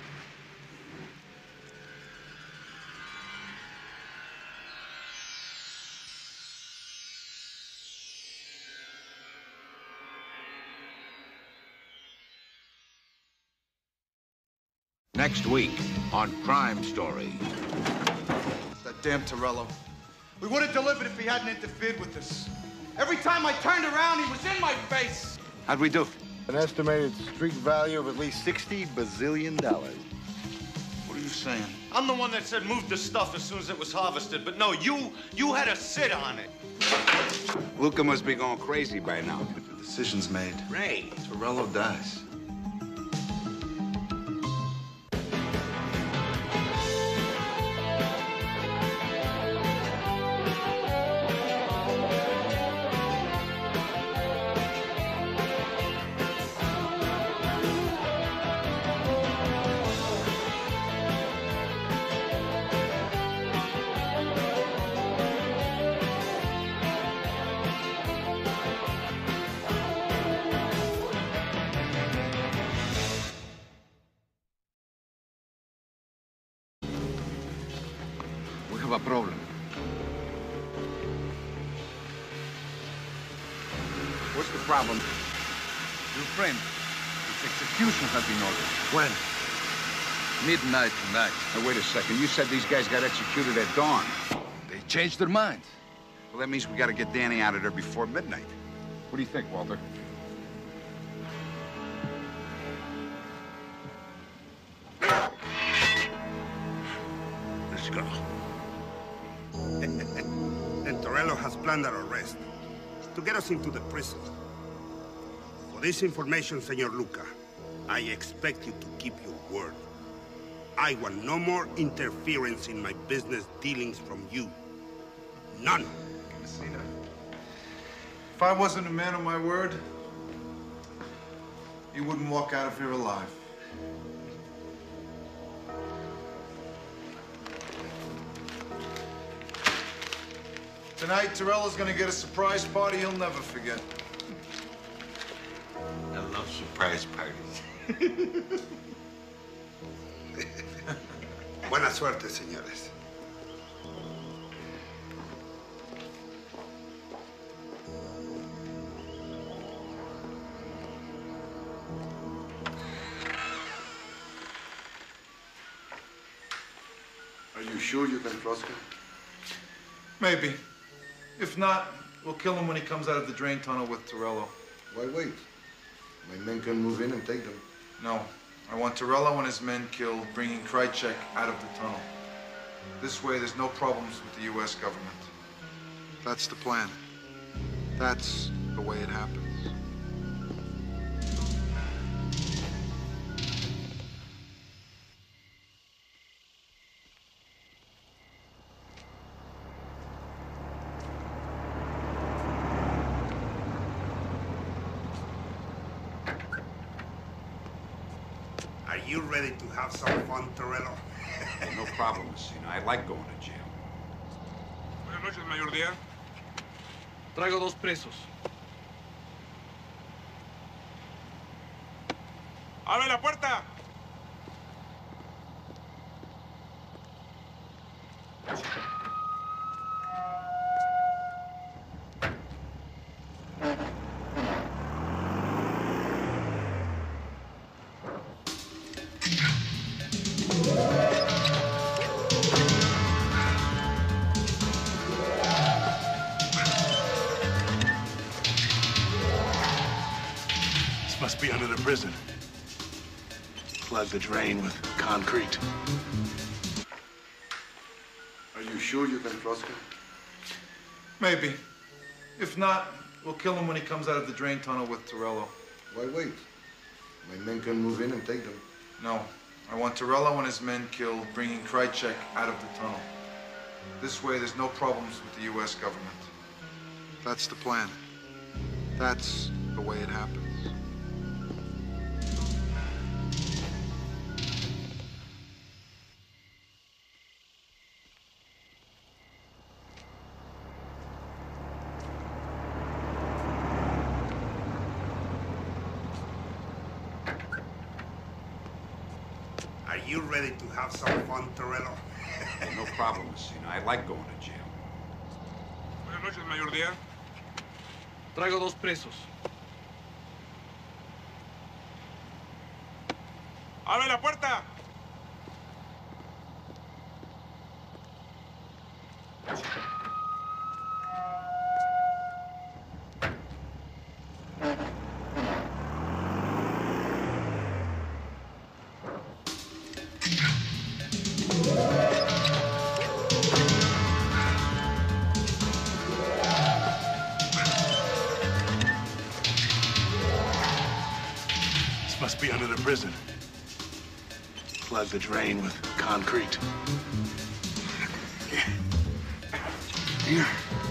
[SPEAKER 1] Next week on Crime Story.
[SPEAKER 2] That damn Torello. We would have delivered if he hadn't interfered with us. Every time I turned around, he was in my face.
[SPEAKER 1] How'd we do?
[SPEAKER 11] An estimated street value of at least sixty bazillion dollars.
[SPEAKER 2] What are you saying?
[SPEAKER 22] I'm the one that said move the stuff as soon as it was harvested, but no, you, you had to sit on it.
[SPEAKER 3] Luca must be going crazy by now.
[SPEAKER 2] The decision's made.
[SPEAKER 3] Ray.
[SPEAKER 2] Torello dies.
[SPEAKER 16] have a problem.
[SPEAKER 3] What's the problem? Your friend, his execution has been ordered.
[SPEAKER 16] When? Midnight tonight.
[SPEAKER 3] Now, wait a second. You said these guys got executed at dawn.
[SPEAKER 16] They changed their minds.
[SPEAKER 3] Well, that means we got to get Danny out of there before midnight. What do you think, Walter?
[SPEAKER 12] Let's go. And Torello has planned our arrest to get us into the prison. For this information, Senor Luca, I expect you to keep your word. I want no more interference in my business dealings from you. None.
[SPEAKER 2] Messina, if I wasn't a man of my word, you wouldn't walk out of here alive. Tonight, Torello's gonna get a surprise party he'll never forget.
[SPEAKER 16] I love surprise parties.
[SPEAKER 12] Buena suerte, señores.
[SPEAKER 11] Are you sure you can trust him?
[SPEAKER 2] Maybe. If not, we'll kill him when he comes out of the drain tunnel with Torello.
[SPEAKER 11] Why wait? My men can move in and take them.
[SPEAKER 2] No. I want Torello and his men killed, bringing Krychek out of the tunnel. This way, there's no problems with the U S government. That's the plan. That's the way it happens.
[SPEAKER 12] Are you ready to have some fun, Torello?
[SPEAKER 3] Hey, no problem, Messina. I like going to jail.
[SPEAKER 13] Buenas noches, Mayor Díaz.
[SPEAKER 10] Traigo dos presos.
[SPEAKER 13] ¡Abre la puerta!
[SPEAKER 17] Must be under the prison. Plug the drain with concrete.
[SPEAKER 11] Are you sure you can trust him?
[SPEAKER 2] Maybe. If not, we'll kill him when he comes out of the drain tunnel with Torello.
[SPEAKER 11] Why wait? My men can move in and take them.
[SPEAKER 2] No. I want Torello and his men killed, bringing Krychek out of the tunnel. This way, there's no problems with the U S government. That's the plan. That's the way it happens.
[SPEAKER 12] Are you ready to have some fun, Torello?
[SPEAKER 3] Hey, no problem, Messina. I like going to jail.
[SPEAKER 13] Buenas noches, Mayor Díaz.
[SPEAKER 10] Traigo dos presos.
[SPEAKER 13] ¡Abre la puerta!
[SPEAKER 17] Must be under the prison. Plug the drain with concrete. Here.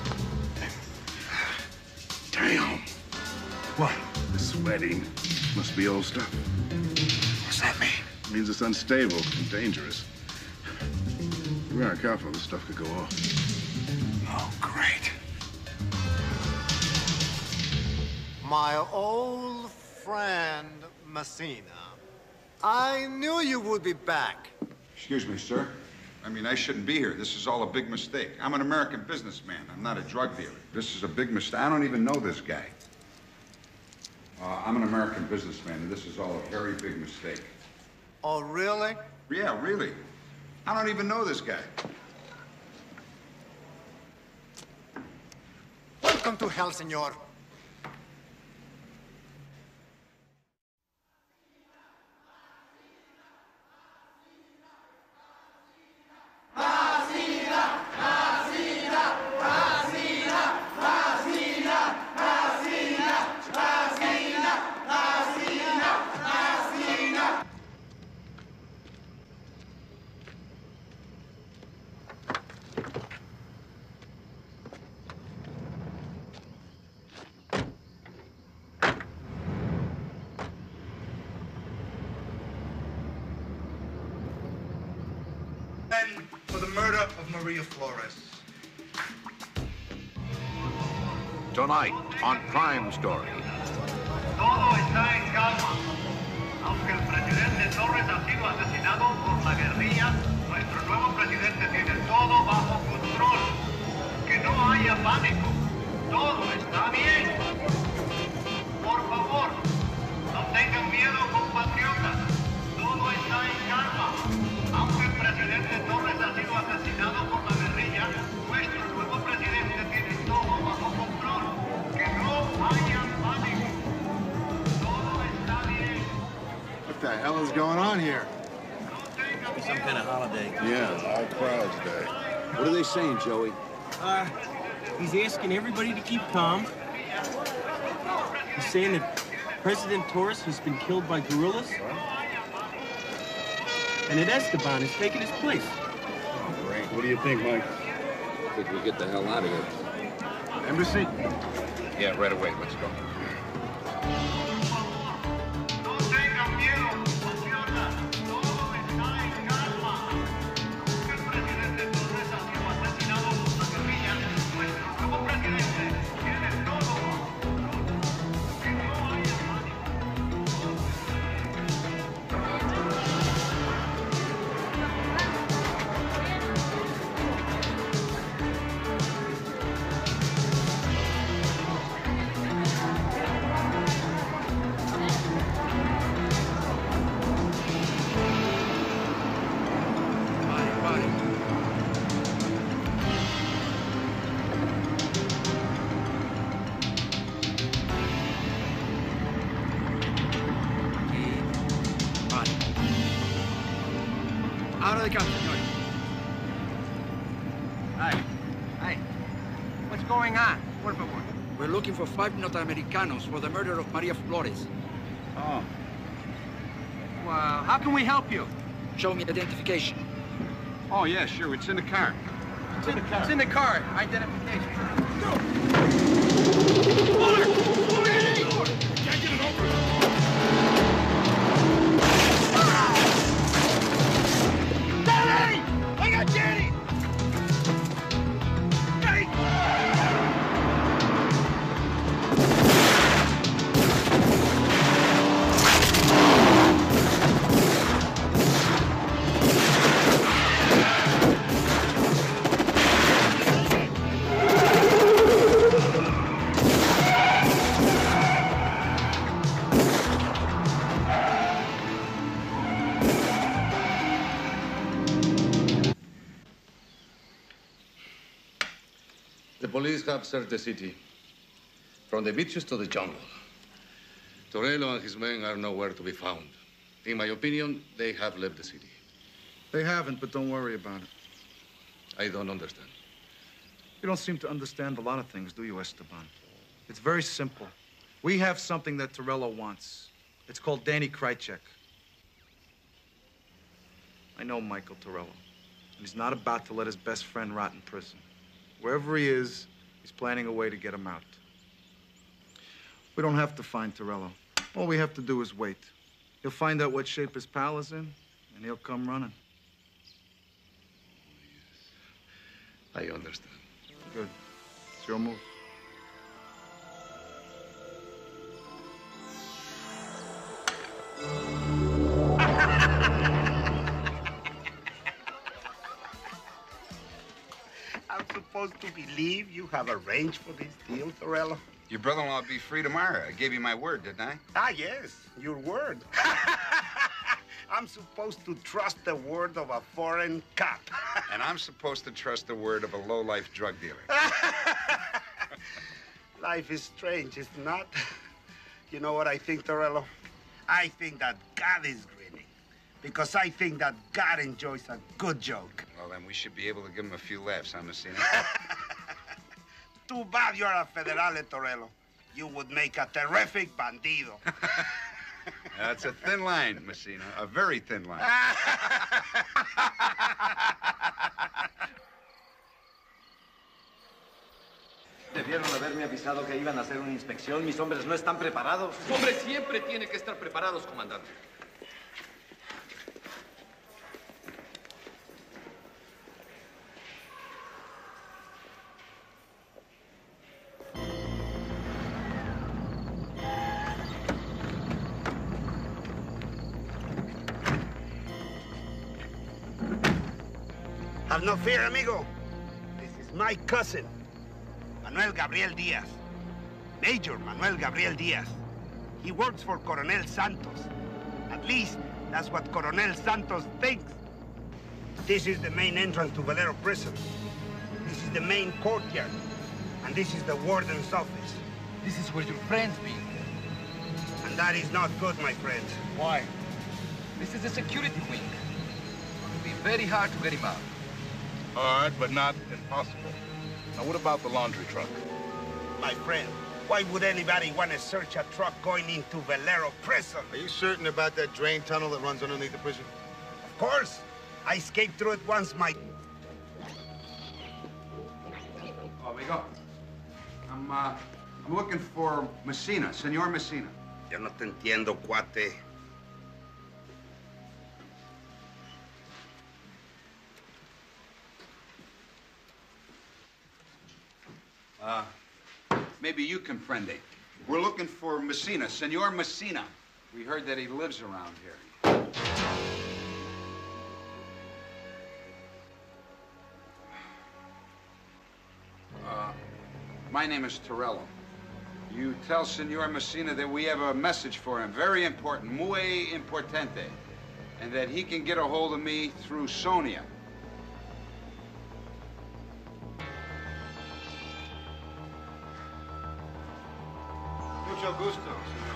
[SPEAKER 17] Damn. What? The sweating. Must be old stuff.
[SPEAKER 16] What's that mean?
[SPEAKER 17] It means it's unstable and dangerous. If we aren't careful, this stuff could go off.
[SPEAKER 16] Oh, great.
[SPEAKER 15] My old friend, Messina. I knew you would be back.
[SPEAKER 3] Excuse me, sir. I mean, I shouldn't be here. This is all a big mistake. I'm an American businessman. I'm not a drug dealer. This is a big mistake. I don't even know this guy. Uh, I'm an American businessman, and this is all a very big mistake.
[SPEAKER 15] Oh, really?
[SPEAKER 3] Yeah, really. I don't even know this guy.
[SPEAKER 15] Welcome to hell, senor.
[SPEAKER 2] For the murder of Maria Flores.
[SPEAKER 1] Tonight on Crime Story.
[SPEAKER 7] Todo está en calma. Aunque el presidente Torres ha sido asesinado por la guerrilla, nuestro nuevo presidente tiene todo bajo control. Que no haya pánico. Todo está bien. Por favor, no tengan miedo, compatriotas. Todo está en calma. Aunque el presidente Torres ha sido asesinado por la guerrilla, nuestro nuevo presidente tiene todo bajo control. Que no haya pánico. Todo está bien.
[SPEAKER 11] What the hell is going on here?
[SPEAKER 9] Some kind of holiday.
[SPEAKER 11] Yeah, all crowds day.
[SPEAKER 21] What are they saying, Joey?
[SPEAKER 9] Uh, he's asking everybody to keep calm. He's saying that President Torres has been killed by guerrillas. And that Esteban has taken his place.
[SPEAKER 17] Oh, great. What do you think, Mike?
[SPEAKER 21] I think we get the hell out of here.
[SPEAKER 17] Embassy?
[SPEAKER 3] Yeah, right away. Let's go.
[SPEAKER 7] No tengan miedo, compatriotas. Todo está en calma. Aunque el presidente Torres ha sido asesinado por la guerrilla, nuestro nuevo presidente tiene todo bajo control. Que no haya pánico.
[SPEAKER 10] Out of the country, Joey.
[SPEAKER 4] Hey, hey, what's going on? What about what?
[SPEAKER 10] We're looking for five North-Americanos for the murder of Maria Flores.
[SPEAKER 4] Oh. Well, how can we help you?
[SPEAKER 10] Show me identification.
[SPEAKER 3] Oh, yeah, sure. It's in the car.
[SPEAKER 4] It's in the car. It's in the car. Identification.
[SPEAKER 17] Can't get it over.
[SPEAKER 7] Danny! I got Danny! Danny!
[SPEAKER 6] The police have searched the city, from the beaches to the jungle. Torello and his men are nowhere to be found. In my opinion, they have left the city.
[SPEAKER 2] They haven't, but don't worry about it.
[SPEAKER 6] I don't understand.
[SPEAKER 2] You don't seem to understand a lot of things, do you, Esteban? It's very simple. We have something that Torello wants. It's called Danny Krychek. I know Michael Torello, and he's not about to let his best friend rot in prison. Wherever he is, he's planning a way to get him out. We don't have to find Torello. All we have to do is wait. He'll find out what shape his pal is in, and he'll come running.
[SPEAKER 6] I understand.
[SPEAKER 2] Good. It's your move.
[SPEAKER 12] supposed to believe you have arranged for this deal, Torello?
[SPEAKER 3] Your brother-in-law will be free tomorrow. I gave you my word, didn't I?
[SPEAKER 12] Ah, yes, your word. I'm supposed to trust the word of a foreign cop.
[SPEAKER 3] And I'm supposed to trust the word of a low-life drug dealer.
[SPEAKER 12] Life is strange, is it not? You know what I think, Torello? I think that God is grinning. Because I think that God enjoys a good joke.
[SPEAKER 3] Well, then we should be able to give him a few laughs, huh, Messina?
[SPEAKER 12] Too bad you're a federale, Torello. You would make a terrific bandido.
[SPEAKER 3] That's a thin line, Messina. A very thin line.
[SPEAKER 20] Debieron haberme avisado que iban a hacer una inspección. Mis hombres no están preparados.
[SPEAKER 10] Los hombres siempre tienen que estar preparados, comandante.
[SPEAKER 12] Have no fear, amigo. This is my cousin, Manuel Gabriel Diaz. Major Manuel Gabriel Diaz. He works for Coronel Santos. At least, that's what Coronel Santos thinks. This is the main entrance to Valero Prison. This is the main courtyard. And this is the warden's office.
[SPEAKER 10] This is where your friends be.
[SPEAKER 12] And that is not good, my friends.
[SPEAKER 10] Why? This is the security wing. It will be very hard to get him out.
[SPEAKER 13] Hard, but not impossible. Now, what about the laundry truck?
[SPEAKER 12] My friend, why would anybody want to search a truck going into Valero Prison?
[SPEAKER 15] Are you certain about that drain tunnel that runs underneath the prison?
[SPEAKER 12] Of course. I escaped through it once, my...
[SPEAKER 3] Oh, we go. I'm, uh, I'm looking for Messina, Senor Messina.
[SPEAKER 12] Yo no te entiendo, cuate.
[SPEAKER 3] Uh, maybe you comprende. We're looking for Messina, Senor Messina. We heard that he lives around here. Uh, my name is Torello. You tell Senor Messina that we have a message for him, very important, muy importante, and that he can get a hold of me through Sonia.
[SPEAKER 2] Mucho gusto, senor.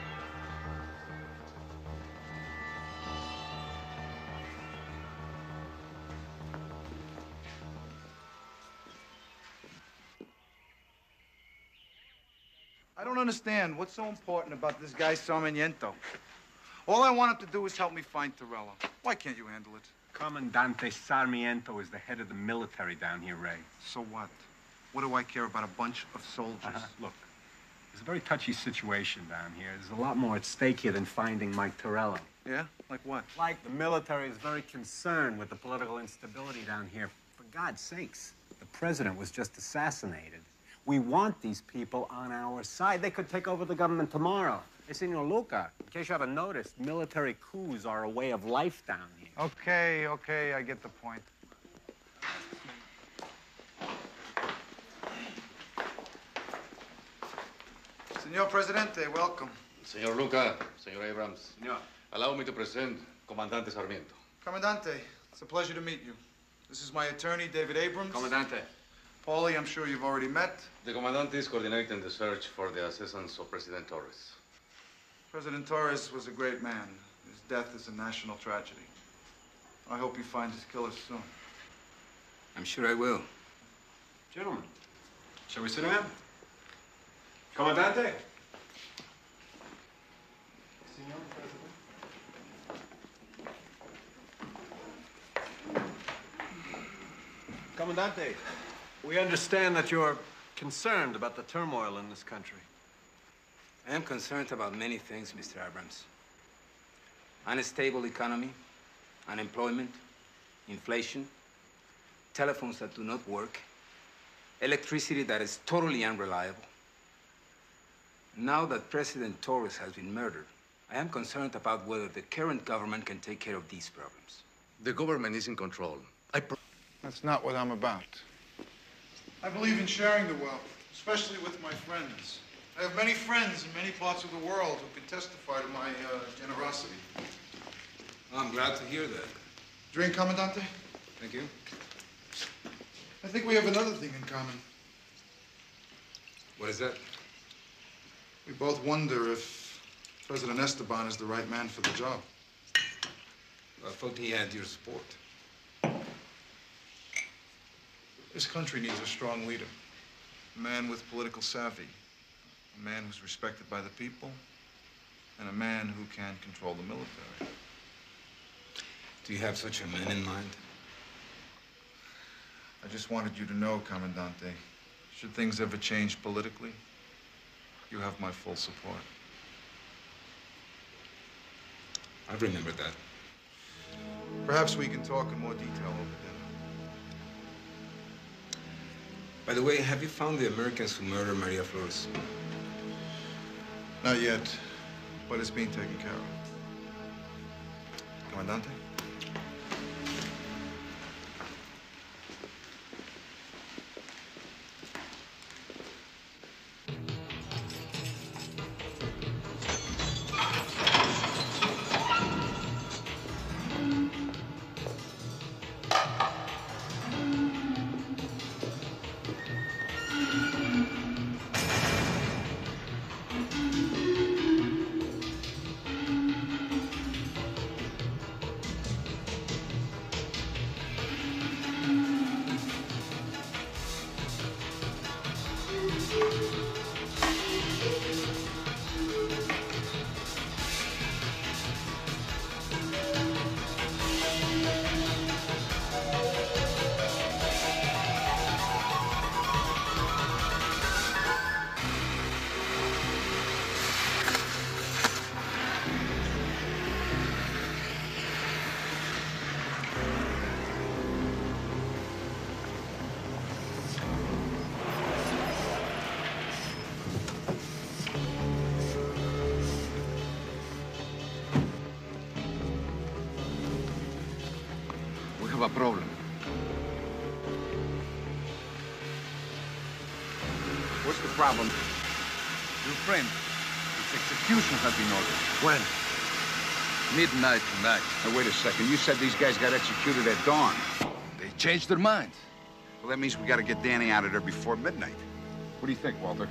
[SPEAKER 2] I don't understand what's so important about this guy Sarmiento. All I want him to do is help me find Torello. Why can't you handle it?
[SPEAKER 4] Commandante Sarmiento is the head of the military down here, Ray.
[SPEAKER 2] So what? What do I care about a bunch of soldiers?
[SPEAKER 4] Uh-huh. Look, it's a very touchy situation down here. There's a lot more at stake here than finding Mike Torello.
[SPEAKER 2] Yeah? Like what?
[SPEAKER 4] Like the military is very concerned with the political instability down here. For God's sakes, the president was just assassinated. We want these people on our side. They could take over the government tomorrow. Hey, Senor Luca, in case you haven't noticed, military coups are a way of life down here.
[SPEAKER 2] Okay, okay, I get the point. Senor Presidente, welcome.
[SPEAKER 6] Señor Luca, señor Abrams.
[SPEAKER 4] Senor.
[SPEAKER 6] Allow me to present Comandante Sarmiento.
[SPEAKER 2] Comandante, it's a pleasure to meet you. This is my attorney, David Abrams.
[SPEAKER 3] Comandante.
[SPEAKER 2] Paulie, I'm sure you've already met.
[SPEAKER 6] The Comandante is coordinating the search for the assassins of President Torres.
[SPEAKER 2] President Torres was a great man. His death is a national tragedy. I hope you find his killers soon.
[SPEAKER 10] I'm sure I will.
[SPEAKER 4] Gentlemen, shall we sit down? Comandante. Senor President. Comandante, we understand that you're concerned about the turmoil in this country.
[SPEAKER 10] I am concerned about many things, Mister Abrams. Unstable economy, unemployment, inflation, telephones that do not work, electricity that is totally unreliable. Now that President Torres has been murdered, I am concerned about whether the current government can take care of these problems.
[SPEAKER 6] The government is in control. I pro
[SPEAKER 2] That's not what I'm about. I believe in sharing the wealth, especially with my friends. I have many friends in many parts of the world who can testify to my uh, generosity.
[SPEAKER 10] I'm glad to hear that.
[SPEAKER 2] Drink, Commandante?
[SPEAKER 10] Thank you.
[SPEAKER 2] I think we have another thing in common.
[SPEAKER 10] What is that?
[SPEAKER 2] We both wonder if President Esteban is the right man for the job.
[SPEAKER 10] I thought he had your support.
[SPEAKER 2] This country needs a strong leader, a man with political savvy, a man who's respected by the people, and a man who can control the military.
[SPEAKER 10] Do you have such a man in mind?
[SPEAKER 2] I just wanted you to know, Commandante, should things ever change politically, you have my full support.
[SPEAKER 10] I remember that.
[SPEAKER 2] Perhaps we can talk in more detail over dinner.
[SPEAKER 10] By the way, have you found the Americans who murdered Maria Flores?
[SPEAKER 2] Not yet, but it's being taken care of. Comandante?
[SPEAKER 21] A problem.
[SPEAKER 1] What's the problem? Your friend, his execution has been ordered.
[SPEAKER 21] When? Midnight tonight.
[SPEAKER 1] Now, wait a second. You said these guys got executed at dawn.
[SPEAKER 21] They changed their minds.
[SPEAKER 1] Well, that means we got to get Danny out of there before midnight. What do you think, Walter?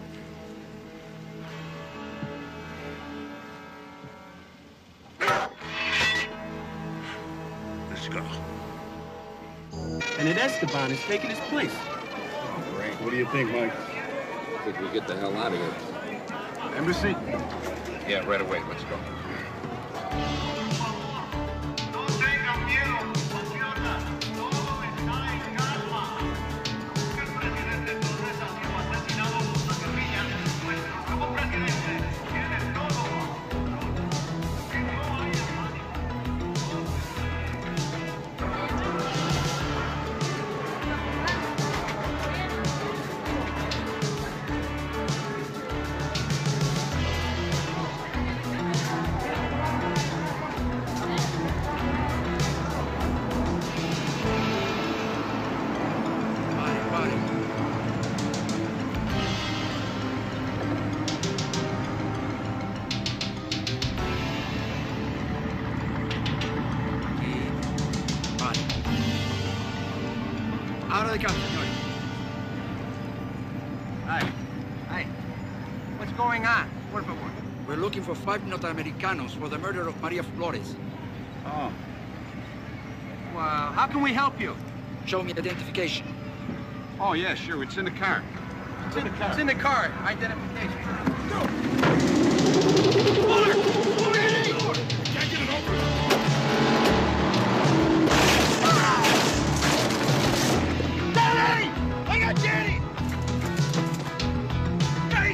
[SPEAKER 21] Let's go.
[SPEAKER 9] And then Esteban is taking his place.
[SPEAKER 17] Oh, great. What do you think, Mike?
[SPEAKER 21] I think we get the hell out of here.
[SPEAKER 1] Embassy? Yeah, right away. Let's go.
[SPEAKER 7] No tengan miedo, compatriotas. Todo está en calma. Aunque el presidente Torres ha sido asesinado por la guerrilla, nuestro nuevo presidente tiene todo bajo control. Que no haya pánico.
[SPEAKER 20] Out of the car, senores.
[SPEAKER 8] Hi. Hi. What's going on? Por favor.
[SPEAKER 20] We're looking for five North-Americanos for the murder of Maria Flores.
[SPEAKER 8] Oh. Well, how can we help you?
[SPEAKER 20] Show me identification.
[SPEAKER 1] Oh, yeah, sure. It's in the car.
[SPEAKER 8] It's in the car. It's in the car. Identification.
[SPEAKER 17] Can't get it over.
[SPEAKER 7] Danny! I got Danny! Danny!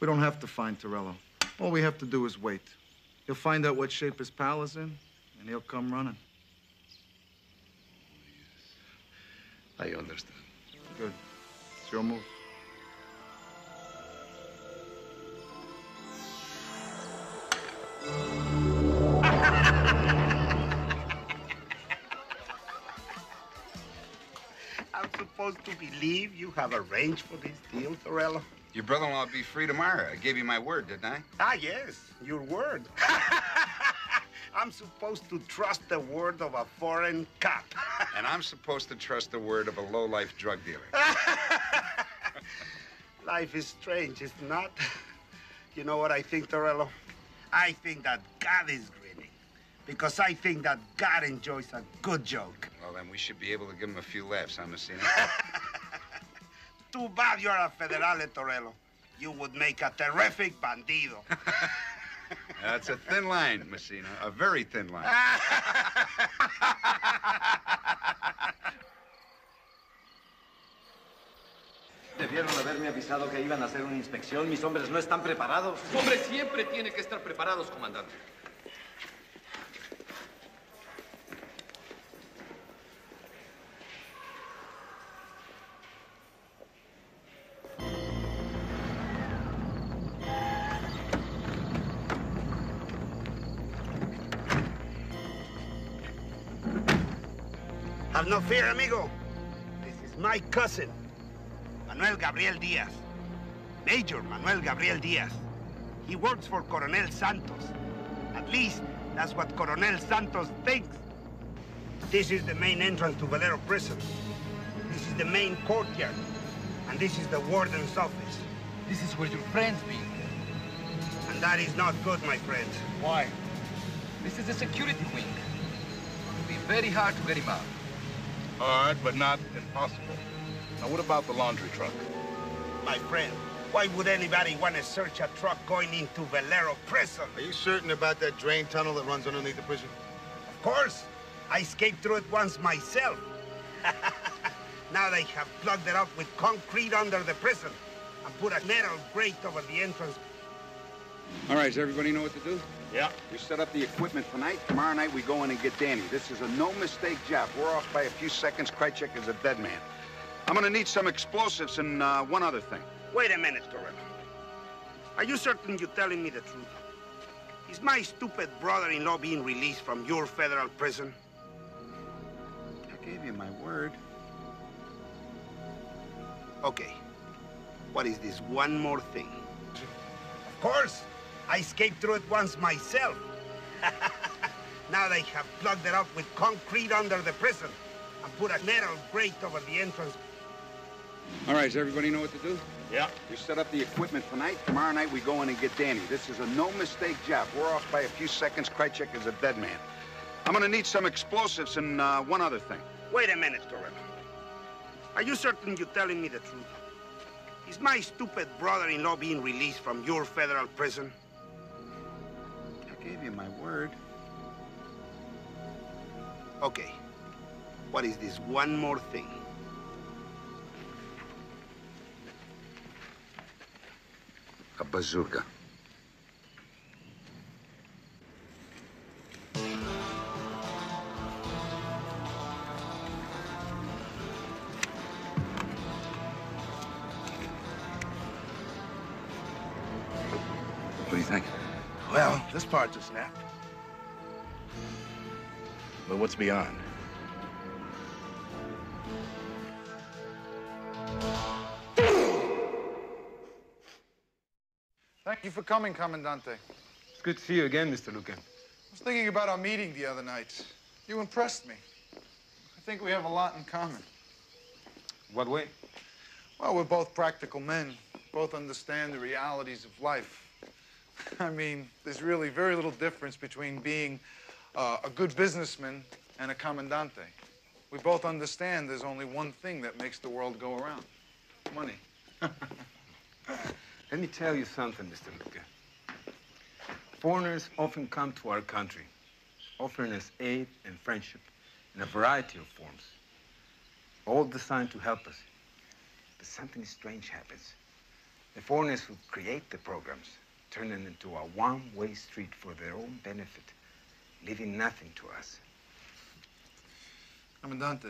[SPEAKER 2] We don't have to find Torello. All we have to do is wait. He'll find out what shape his pal is in, and he'll come running.
[SPEAKER 6] I understand.
[SPEAKER 2] Good. It's your move.
[SPEAKER 12] I'm supposed to believe you have arranged for this deal, Torello?
[SPEAKER 3] Your brother-in-law will be free tomorrow. I gave you my word, didn't I?
[SPEAKER 12] Ah, yes, your word. I'm supposed to trust the word of a foreign cop.
[SPEAKER 3] And I'm supposed to trust the word of a low-life drug dealer.
[SPEAKER 12] Life is strange, is it not? You know what I think, Torello? I think that God is grinning. Because I think that God enjoys a good joke.
[SPEAKER 3] Well, then we should be able to give him a few laughs, huh, Messina?
[SPEAKER 12] Too bad you're a federale, Torello. You would make a terrific bandido.
[SPEAKER 3] That's a thin line, Messina. A very thin line.
[SPEAKER 20] Debieron haberme avisado que iban a hacer una inspección. Mis hombres no están preparados.
[SPEAKER 21] Los hombres siempre tienen que estar preparados, comandante.
[SPEAKER 12] Have no fear, amigo. This is my cousin, Manuel Gabriel Diaz. Major Manuel Gabriel Diaz. He works for Coronel Santos. At least, that's what Coronel Santos thinks. This is the main entrance to Valero Prison. This is the main courtyard. And this is the warden's office.
[SPEAKER 21] This is where your friends be.
[SPEAKER 12] And that is not good, my friends. Why?
[SPEAKER 21] This is the security wing. It will be very hard to get him out.
[SPEAKER 13] Hard, but not impossible. Now, what about the laundry truck?
[SPEAKER 12] My friend, why would anybody want to search a truck going into Valero Prison?
[SPEAKER 15] Are you certain about that drain tunnel that runs underneath the prison?
[SPEAKER 12] Of course. I escaped through it once myself. Now they have plugged it up with concrete under the prison and put a metal grate over the entrance.
[SPEAKER 3] All right, does everybody know what to do?
[SPEAKER 12] Yeah.
[SPEAKER 3] We set up the equipment tonight. Tomorrow night, we go in and get Danny. This is a no-mistake job. We're off by a few seconds. Krychek is a dead man. I'm gonna need some explosives and uh, one other thing.
[SPEAKER 12] Wait a minute, Torello. Are you certain you're telling me the truth? Is my stupid brother-in-law being released from your federal prison?
[SPEAKER 3] I gave you my word.
[SPEAKER 12] Okay. What is this one more thing? Of course. I escaped through it once myself. Now they have plugged it up with concrete under the prison and put a metal grate over the entrance.
[SPEAKER 3] All right, does everybody know what to do?
[SPEAKER 12] Yeah.
[SPEAKER 3] We set up the equipment tonight. Tomorrow night, we go in and get Danny. This is a no-mistake job. We're off by a few seconds. Krychek is a dead man. I'm gonna need some explosives and uh, one other thing.
[SPEAKER 12] Wait a minute, Torello. Are you certain you're telling me the truth? Is my stupid brother-in-law being released from your federal prison?
[SPEAKER 3] I gave you my word.
[SPEAKER 12] Okay. What is this one more thing?
[SPEAKER 3] A bazooka.
[SPEAKER 21] What do you think?
[SPEAKER 2] Well, this part just snapped. But what's beyond?
[SPEAKER 18] Thank you for coming, Commandante.
[SPEAKER 10] It's good to see you again, Mister Lucan.
[SPEAKER 18] I was thinking about our meeting the other night. You impressed me. I think we have a lot in common.
[SPEAKER 10] What way?
[SPEAKER 18] Well, we're both practical men, both understand the realities of life. I mean, there's really very little difference between being uh, a good businessman and a Commandante. We both understand there's only one thing that makes the world go around. Money.
[SPEAKER 10] Let me tell you something, Mister Luca. Foreigners often come to our country, offering us aid and friendship in a variety of forms, all designed to help us. But something strange happens. The foreigners who create the programs turn it into a one-way street for their own benefit, leaving nothing to us.
[SPEAKER 18] Comandante,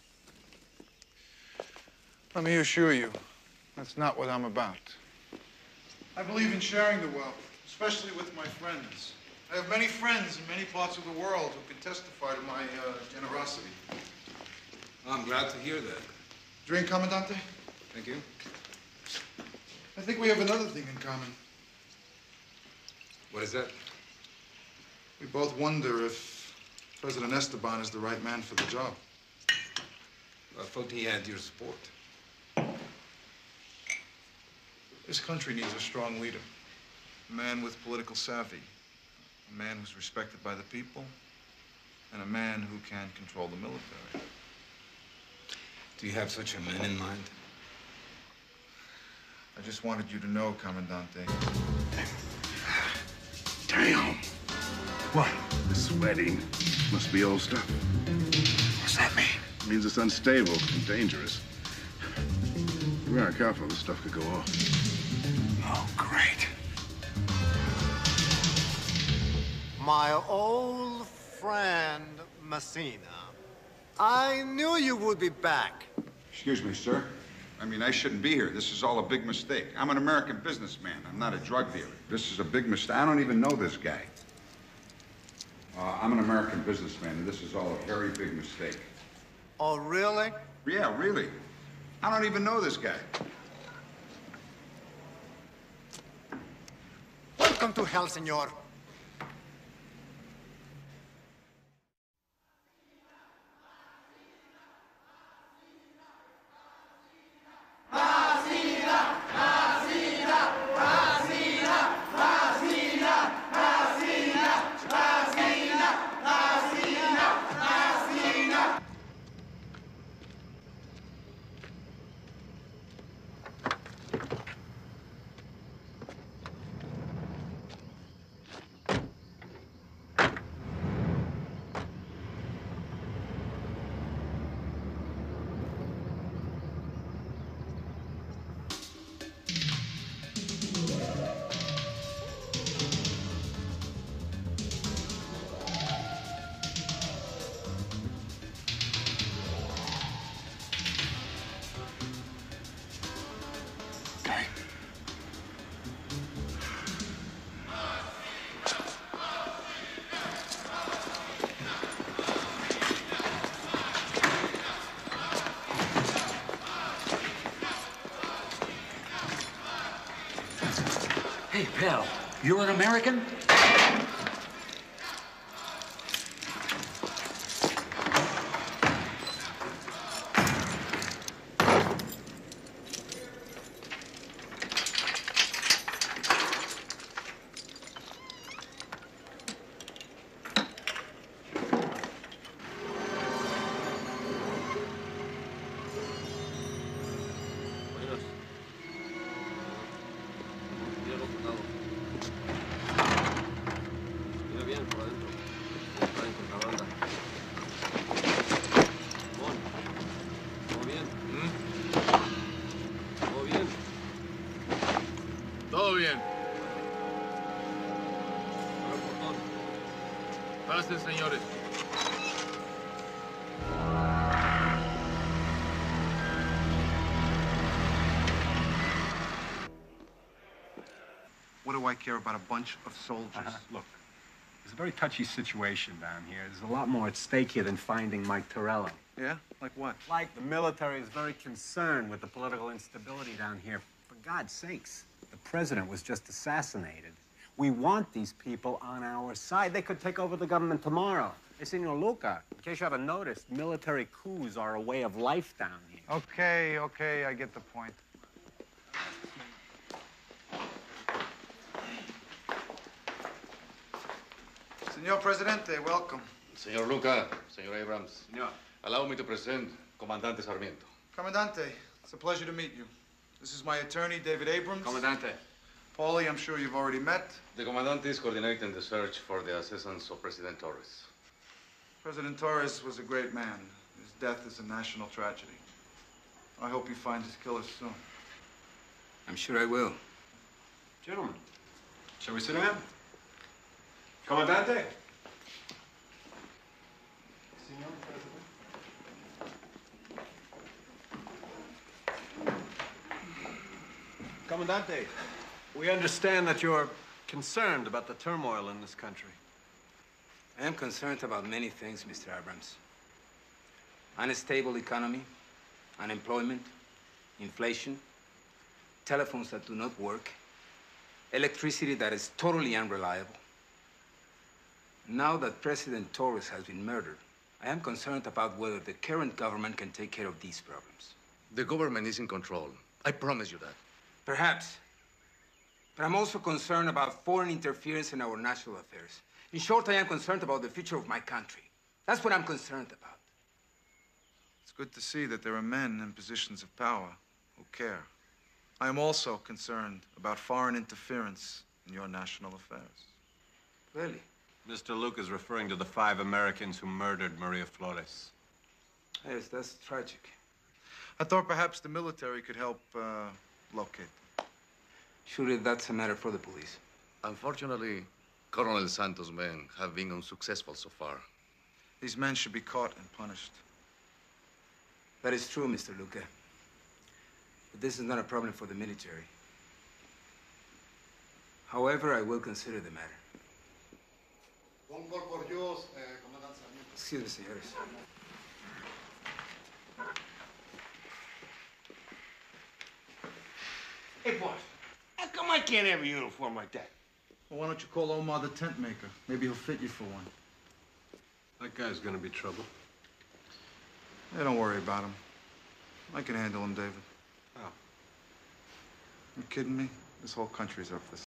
[SPEAKER 18] let me assure you, that's not what I'm about. I believe in sharing the wealth, especially with my friends. I have many friends in many parts of the world who can testify to my uh, generosity.
[SPEAKER 10] I'm glad to hear that.
[SPEAKER 18] Drink, Commandante?
[SPEAKER 10] Thank you.
[SPEAKER 18] I think we have another thing in common.
[SPEAKER 10] What is that?
[SPEAKER 18] We both wonder if President Esteban is the right man for the job.
[SPEAKER 10] I thought he had your support.
[SPEAKER 18] This country needs a strong leader. A man with political savvy. A man who's respected by the people. And a man who can control the military.
[SPEAKER 10] Do you have such a man in mind?
[SPEAKER 18] I just wanted you to know, Commandante.
[SPEAKER 17] Damn. What? This wedding must be old stuff.
[SPEAKER 16] What's that mean?
[SPEAKER 17] It means it's unstable and dangerous. If we aren't careful, this stuff could go off.
[SPEAKER 16] Oh, great.
[SPEAKER 15] My old friend, Messina. I knew you would be back.
[SPEAKER 3] Excuse me, sir. I mean, I shouldn't be here. This is all a big mistake. I'm an American businessman. I'm not a drug dealer. This is a big mistake. I don't even know this guy. Uh, I'm an American businessman, and this is all a very big mistake.
[SPEAKER 15] Oh, really?
[SPEAKER 3] Yeah, really. I don't even know this guy.
[SPEAKER 15] Welcome to hell, senor.
[SPEAKER 14] Hey, pal, you're an American?
[SPEAKER 13] Todo bien. Pasen, señores.
[SPEAKER 18] What do I care about a bunch of soldiers?
[SPEAKER 4] Uh-huh. Look, it's a very touchy situation down here. There's a lot more at stake here than finding Mike Torello.
[SPEAKER 18] Yeah? Like what?
[SPEAKER 4] Like the military is very concerned with the political instability down here. For God's sakes, the president was just assassinated. We want these people on our side. They could take over the government tomorrow. Hey, Senor Luca, in case you haven't noticed, military coups are a way of life down here.
[SPEAKER 18] Okay, okay, I get the point. Senor Presidente, welcome.
[SPEAKER 6] Señor Luca, señor Abrams.
[SPEAKER 18] Senor.
[SPEAKER 6] Allow me to present Comandante Sarmiento.
[SPEAKER 18] Commandante, it's a pleasure to meet you. This is my attorney, David Abrams.
[SPEAKER 6] Comandante.
[SPEAKER 18] Paulie, I'm sure you've already met.
[SPEAKER 6] The Comandante is coordinating the search for the assassins of President Torres.
[SPEAKER 18] President Torres was a great man. His death is a national tragedy. I hope you find his killers soon.
[SPEAKER 10] I'm I'm sure I will.
[SPEAKER 4] Gentlemen, shall we sit down? Comandante. Senor President. Comandante, we understand that you're concerned about the turmoil in this country.
[SPEAKER 10] I am concerned about many things, Mister Abrams. Unstable economy, unemployment, inflation, telephones that do not work, electricity that is totally unreliable. Now that President Torres has been murdered, I am concerned about whether the current government can take care of these problems.
[SPEAKER 6] The government is in control. I promise you that.
[SPEAKER 10] Perhaps. But I'm also concerned about foreign interference in our national affairs. In short, I am concerned about the future of my country. That's what I'm concerned about.
[SPEAKER 18] It's good to see that there are men in positions of power who care. I am also concerned about foreign interference in your national affairs.
[SPEAKER 10] Really?
[SPEAKER 4] Mister Luke is referring to the five Americans who murdered Maria Flores.
[SPEAKER 10] Yes, that's tragic.
[SPEAKER 18] I thought perhaps the military could help uh, locate them.
[SPEAKER 10] Surely that's a matter for the police.
[SPEAKER 6] Unfortunately, Colonel Santos' men have been unsuccessful so far.
[SPEAKER 18] These men should be caught and punished.
[SPEAKER 10] That is true, Mister Luque. But this is not a problem for the military. However, I will consider the matter. Excuse me, senores.
[SPEAKER 22] Hey, boss, how come I can't have a uniform like that?
[SPEAKER 18] Well, why don't you call Omar the tent maker? Maybe he'll fit you for one.
[SPEAKER 4] That guy's gonna be trouble.
[SPEAKER 18] Hey, don't worry about him. I can handle him, David.
[SPEAKER 4] Oh.
[SPEAKER 18] You kidding me? This whole country's up for